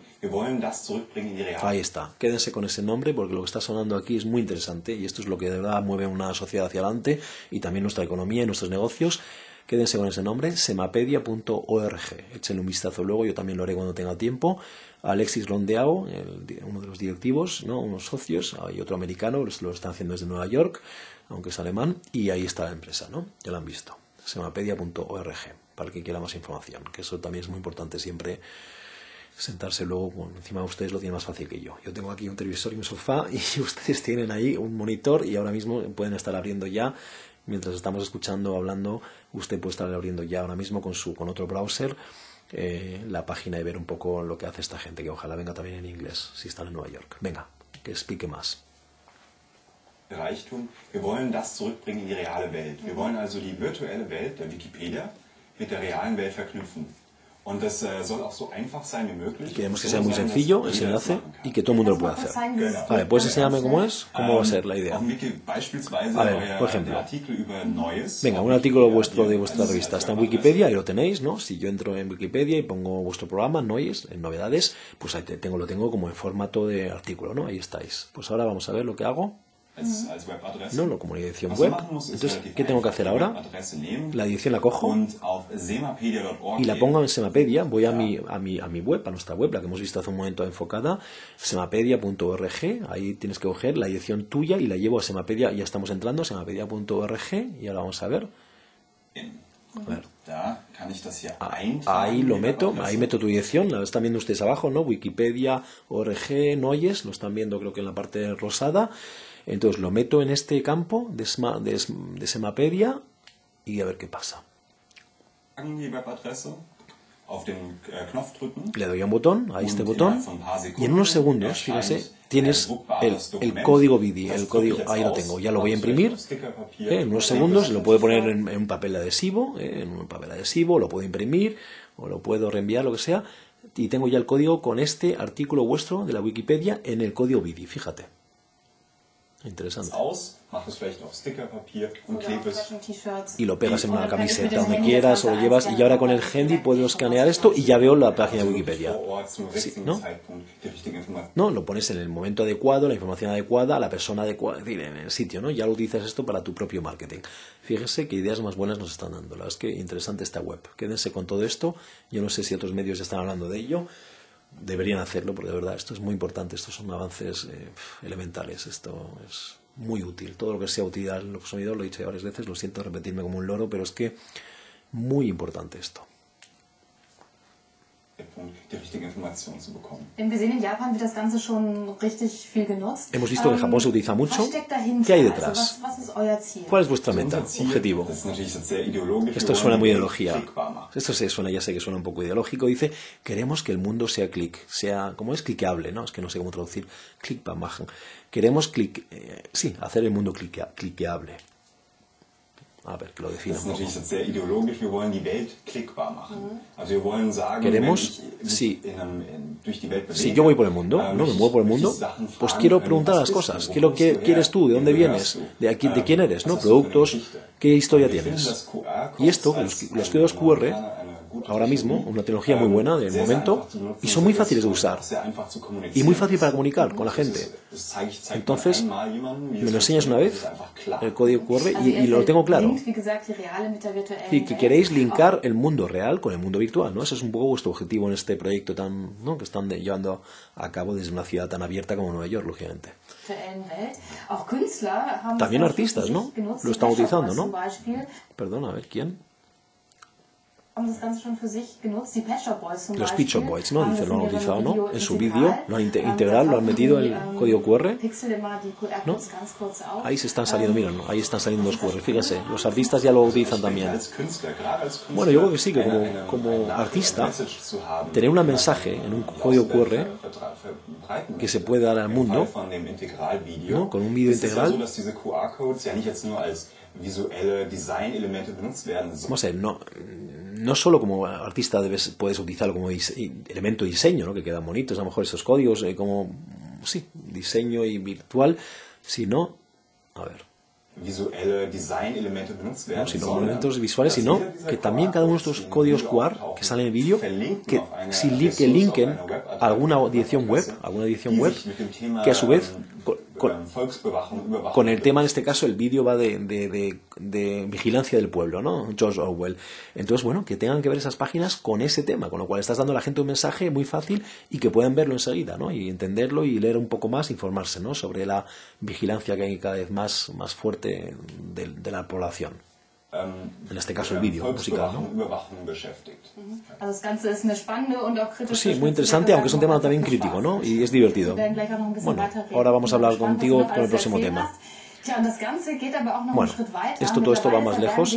Ahí está. Quédense con ese nombre porque lo que está sonando aquí es muy interesante y esto es lo que de verdad mueve una sociedad hacia adelante y también nuestra economía y nuestros negocios. Quédense con ese nombre, semapedia punto org. Échenle un vistazo luego, yo también lo haré cuando tenga tiempo. Alexis Rondeau, el, uno de los directivos, ¿no? Unos socios, hay otro americano, lo están haciendo desde Nueva York, aunque es alemán, y ahí está la empresa, ¿no? Ya lo han visto. semapedia punto org, para el que quiera más información, que eso también es muy importante siempre, sentarse luego, bueno, encima ustedes lo tienen más fácil que yo. Yo tengo aquí un televisor y un sofá y ustedes tienen ahí un monitor y ahora mismo pueden estar abriendo ya, mientras estamos escuchando, hablando, usted puede estar abriendo ya ahora mismo con su con otro browser eh, la página y ver un poco lo que hace esta gente, que ojalá venga también en inglés, si están en Nueva York. Venga, que explique más. Reichtum. Wir wollen das zurückbringen in die reale Welt. Wir wollen also die virtuelle Welt der Wikipedia mit der realen Welt verknüpfen. Und das äh, soll auch so einfach sein wie möglich. Queremos que sea muy sencillo ese enlace y que todo el mundo lo pueda hacer. A ver, ¿puedes enseñarme cómo es? ¿Cómo va a ser la idea? A ver, por ejemplo, venga, un artículo vuestro de vuestra revista está en Wikipedia y lo tenéis, ¿no? Si yo entro en Wikipedia y pongo vuestro programa, Noise, en novedades, pues ahí te tengo, lo tengo como en formato de artículo, ¿no? Ahí estáis. Pues ahora vamos a ver lo que hago. No, no, como una dirección web. Entonces, ¿qué tengo que hacer ahora? La dirección la cojo y la pongo en Semapedia. Voy a mi, a mi, a mi web, a nuestra web, la que hemos visto hace un momento enfocada, semapedia punto org. Ahí tienes que coger la dirección tuya y la llevo a Semapedia. Ya estamos entrando a semapedia punto org y ahora vamos a ver. A ver. Ahí lo meto, ahí meto tu dirección, la están viendo ustedes abajo, ¿no? Wikipedia, org, Noyes, lo están viendo creo que en la parte rosada. Entonces lo meto en este campo de, Sma, de, de Semapedia y a ver qué pasa. Le doy a un botón, a este botón, y en unos segundos, fíjense, tienes el, el código B I D I, el código, ahí lo tengo, ya lo voy a imprimir, ¿eh? En unos segundos lo puedo poner en, en un papel adhesivo, ¿eh? En un papel adhesivo, lo puedo imprimir, o lo puedo reenviar, lo que sea, y tengo ya el código con este artículo vuestro de la Wikipedia en el código B I D I, fíjate. Interesante. Y lo pegas en una camiseta donde quieras o lo llevas y ahora con el handy puedo escanear esto y ya veo la página de Wikipedia. Sí, ¿no? No, lo pones en el momento adecuado, la información adecuada, a la persona adecuada, es decir, en el sitio, ¿no? Ya lo utilizas esto para tu propio marketing. Fíjese qué ideas más buenas nos están dando. La verdad es que interesante esta web. Quédense con todo esto. Yo no sé si otros medios están hablando de ello. Deberían hacerlo porque de verdad esto es muy importante, estos son avances eh, elementales, esto es muy útil, todo lo que sea utilidad en los consumidores, lo he dicho ya varias veces, lo siento repetirme como un loro, pero es que muy importante esto. Hemos visto que en Japón se utiliza mucho. ¿Qué hay detrás? ¿Cuál es vuestra meta, objetivo? Esto suena muy ideología. Esto se suena, ya sé que suena un poco ideológico. Dice, queremos que el mundo sea clic, sea, ¿cómo es? Cliqueable, ¿no? Es que no sé cómo traducir. Clickbar machen. Queremos clic, eh, sí, hacer el mundo clique, cliqueable. A ver, que lo defina un poco. Queremos, si, si yo voy por el mundo, ¿no? Me muevo por el mundo, pues quiero preguntar las cosas. Quiero, ¿qué quieres tú? ¿De dónde vienes? ¿De aquí, de quién eres? ¿No? Productos, ¿qué historia tienes? Y esto, los, los códigos Q R, ahora mismo, una tecnología muy buena del momento, y son muy fáciles de usar. Y muy fácil para comunicar con la gente. Entonces, me lo enseñas una vez, el código Q R, y, y lo tengo claro. Y que queréis linkar el mundo real con el mundo virtual, ¿no? Ese es un poco vuestro objetivo en este proyecto tan, ¿no? que están de, llevando a cabo desde una ciudad tan abierta como Nueva York, lógicamente. También artistas, ¿no? Lo están utilizando, ¿no? Perdón, a ver, ¿quién? Los Pet Shop Boys, ¿no? Dice, lo han utilizado, ¿no? En su vídeo, lo han integral, lo han metido el código Q R, ¿no? Ahí se están saliendo, mira, ¿no? Ahí están saliendo los Q R, fíjense, los artistas ya lo utilizan también. Bueno, yo creo que sí, que como, como artista, tener un mensaje en un código Q R que se puede dar al mundo, ¿no? Con un vídeo integral. Vamos a ver, no, no solo como artista debes, puedes utilizarlo como elemento de diseño, ¿no? Que quedan bonitos, a lo mejor esos códigos, eh, como, sí, diseño y virtual, sino, a ver, no, sino elementos visuales, sino que también cada uno de estos códigos Q R que salen en el vídeo, que, si li que linken a alguna dirección web, alguna dirección web, que a su vez con, con, con el tema, en este caso, el vídeo va de, de, de, de vigilancia del pueblo, ¿no? George Orwell. Entonces, bueno, que tengan que ver esas páginas con ese tema, con lo cual estás dando a la gente un mensaje muy fácil y que puedan verlo enseguida, ¿no? Y entenderlo y leer un poco más, informarse, ¿no? Sobre la vigilancia que hay cada vez más, más fuerte de, de la población. En este caso el vídeo musical, ¿no? Pues sí, muy interesante, aunque es un tema también crítico, ¿no? Y es divertido. Bueno, ahora vamos a hablar contigo con el próximo tema. Bueno, esto, todo esto va más lejos.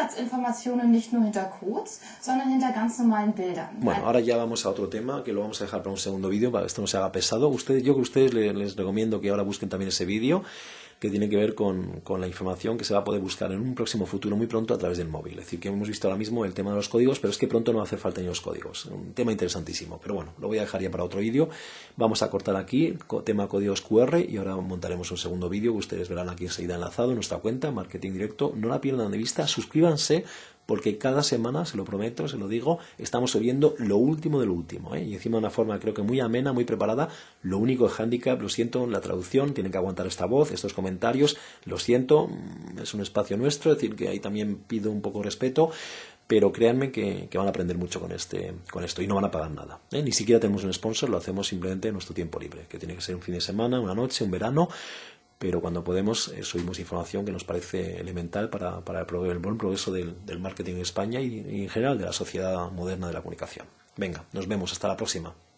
Bueno, ahora ya vamos a otro tema, que lo vamos a dejar para un segundo vídeo, para que esto no se haga pesado. Ustedes, yo que a ustedes les, les recomiendo que ahora busquen también ese vídeo, que tiene que ver con, con la información que se va a poder buscar en un próximo futuro muy pronto a través del móvil. Es decir, que hemos visto ahora mismo el tema de los códigos, pero es que pronto no va a hacer falta ni los códigos. Un tema interesantísimo, pero bueno, lo voy a dejar ya para otro vídeo. Vamos a cortar aquí, tema códigos Q R, y ahora montaremos un segundo vídeo que ustedes verán aquí enseguida enlazado en nuestra cuenta, Marketing Directo. No la pierdan de vista, suscríbanse, porque cada semana, se lo prometo, se lo digo, estamos subiendo lo último de lo último, ¿eh? Y encima de una forma creo que muy amena, muy preparada. Lo único es handicap, lo siento, la traducción, tienen que aguantar esta voz, estos comentarios, lo siento, es un espacio nuestro, es decir, que ahí también pido un poco de respeto, pero créanme que, que van a aprender mucho con, este, con esto y no van a pagar nada, ¿eh? Ni siquiera tenemos un sponsor, lo hacemos simplemente en nuestro tiempo libre, que tiene que ser un fin de semana, una noche, un verano, pero cuando podemos eh, subimos información que nos parece elemental para, para el, pro, el buen progreso del, del marketing en España y, y en general de la sociedad moderna de la comunicación. Venga, nos vemos, hasta la próxima.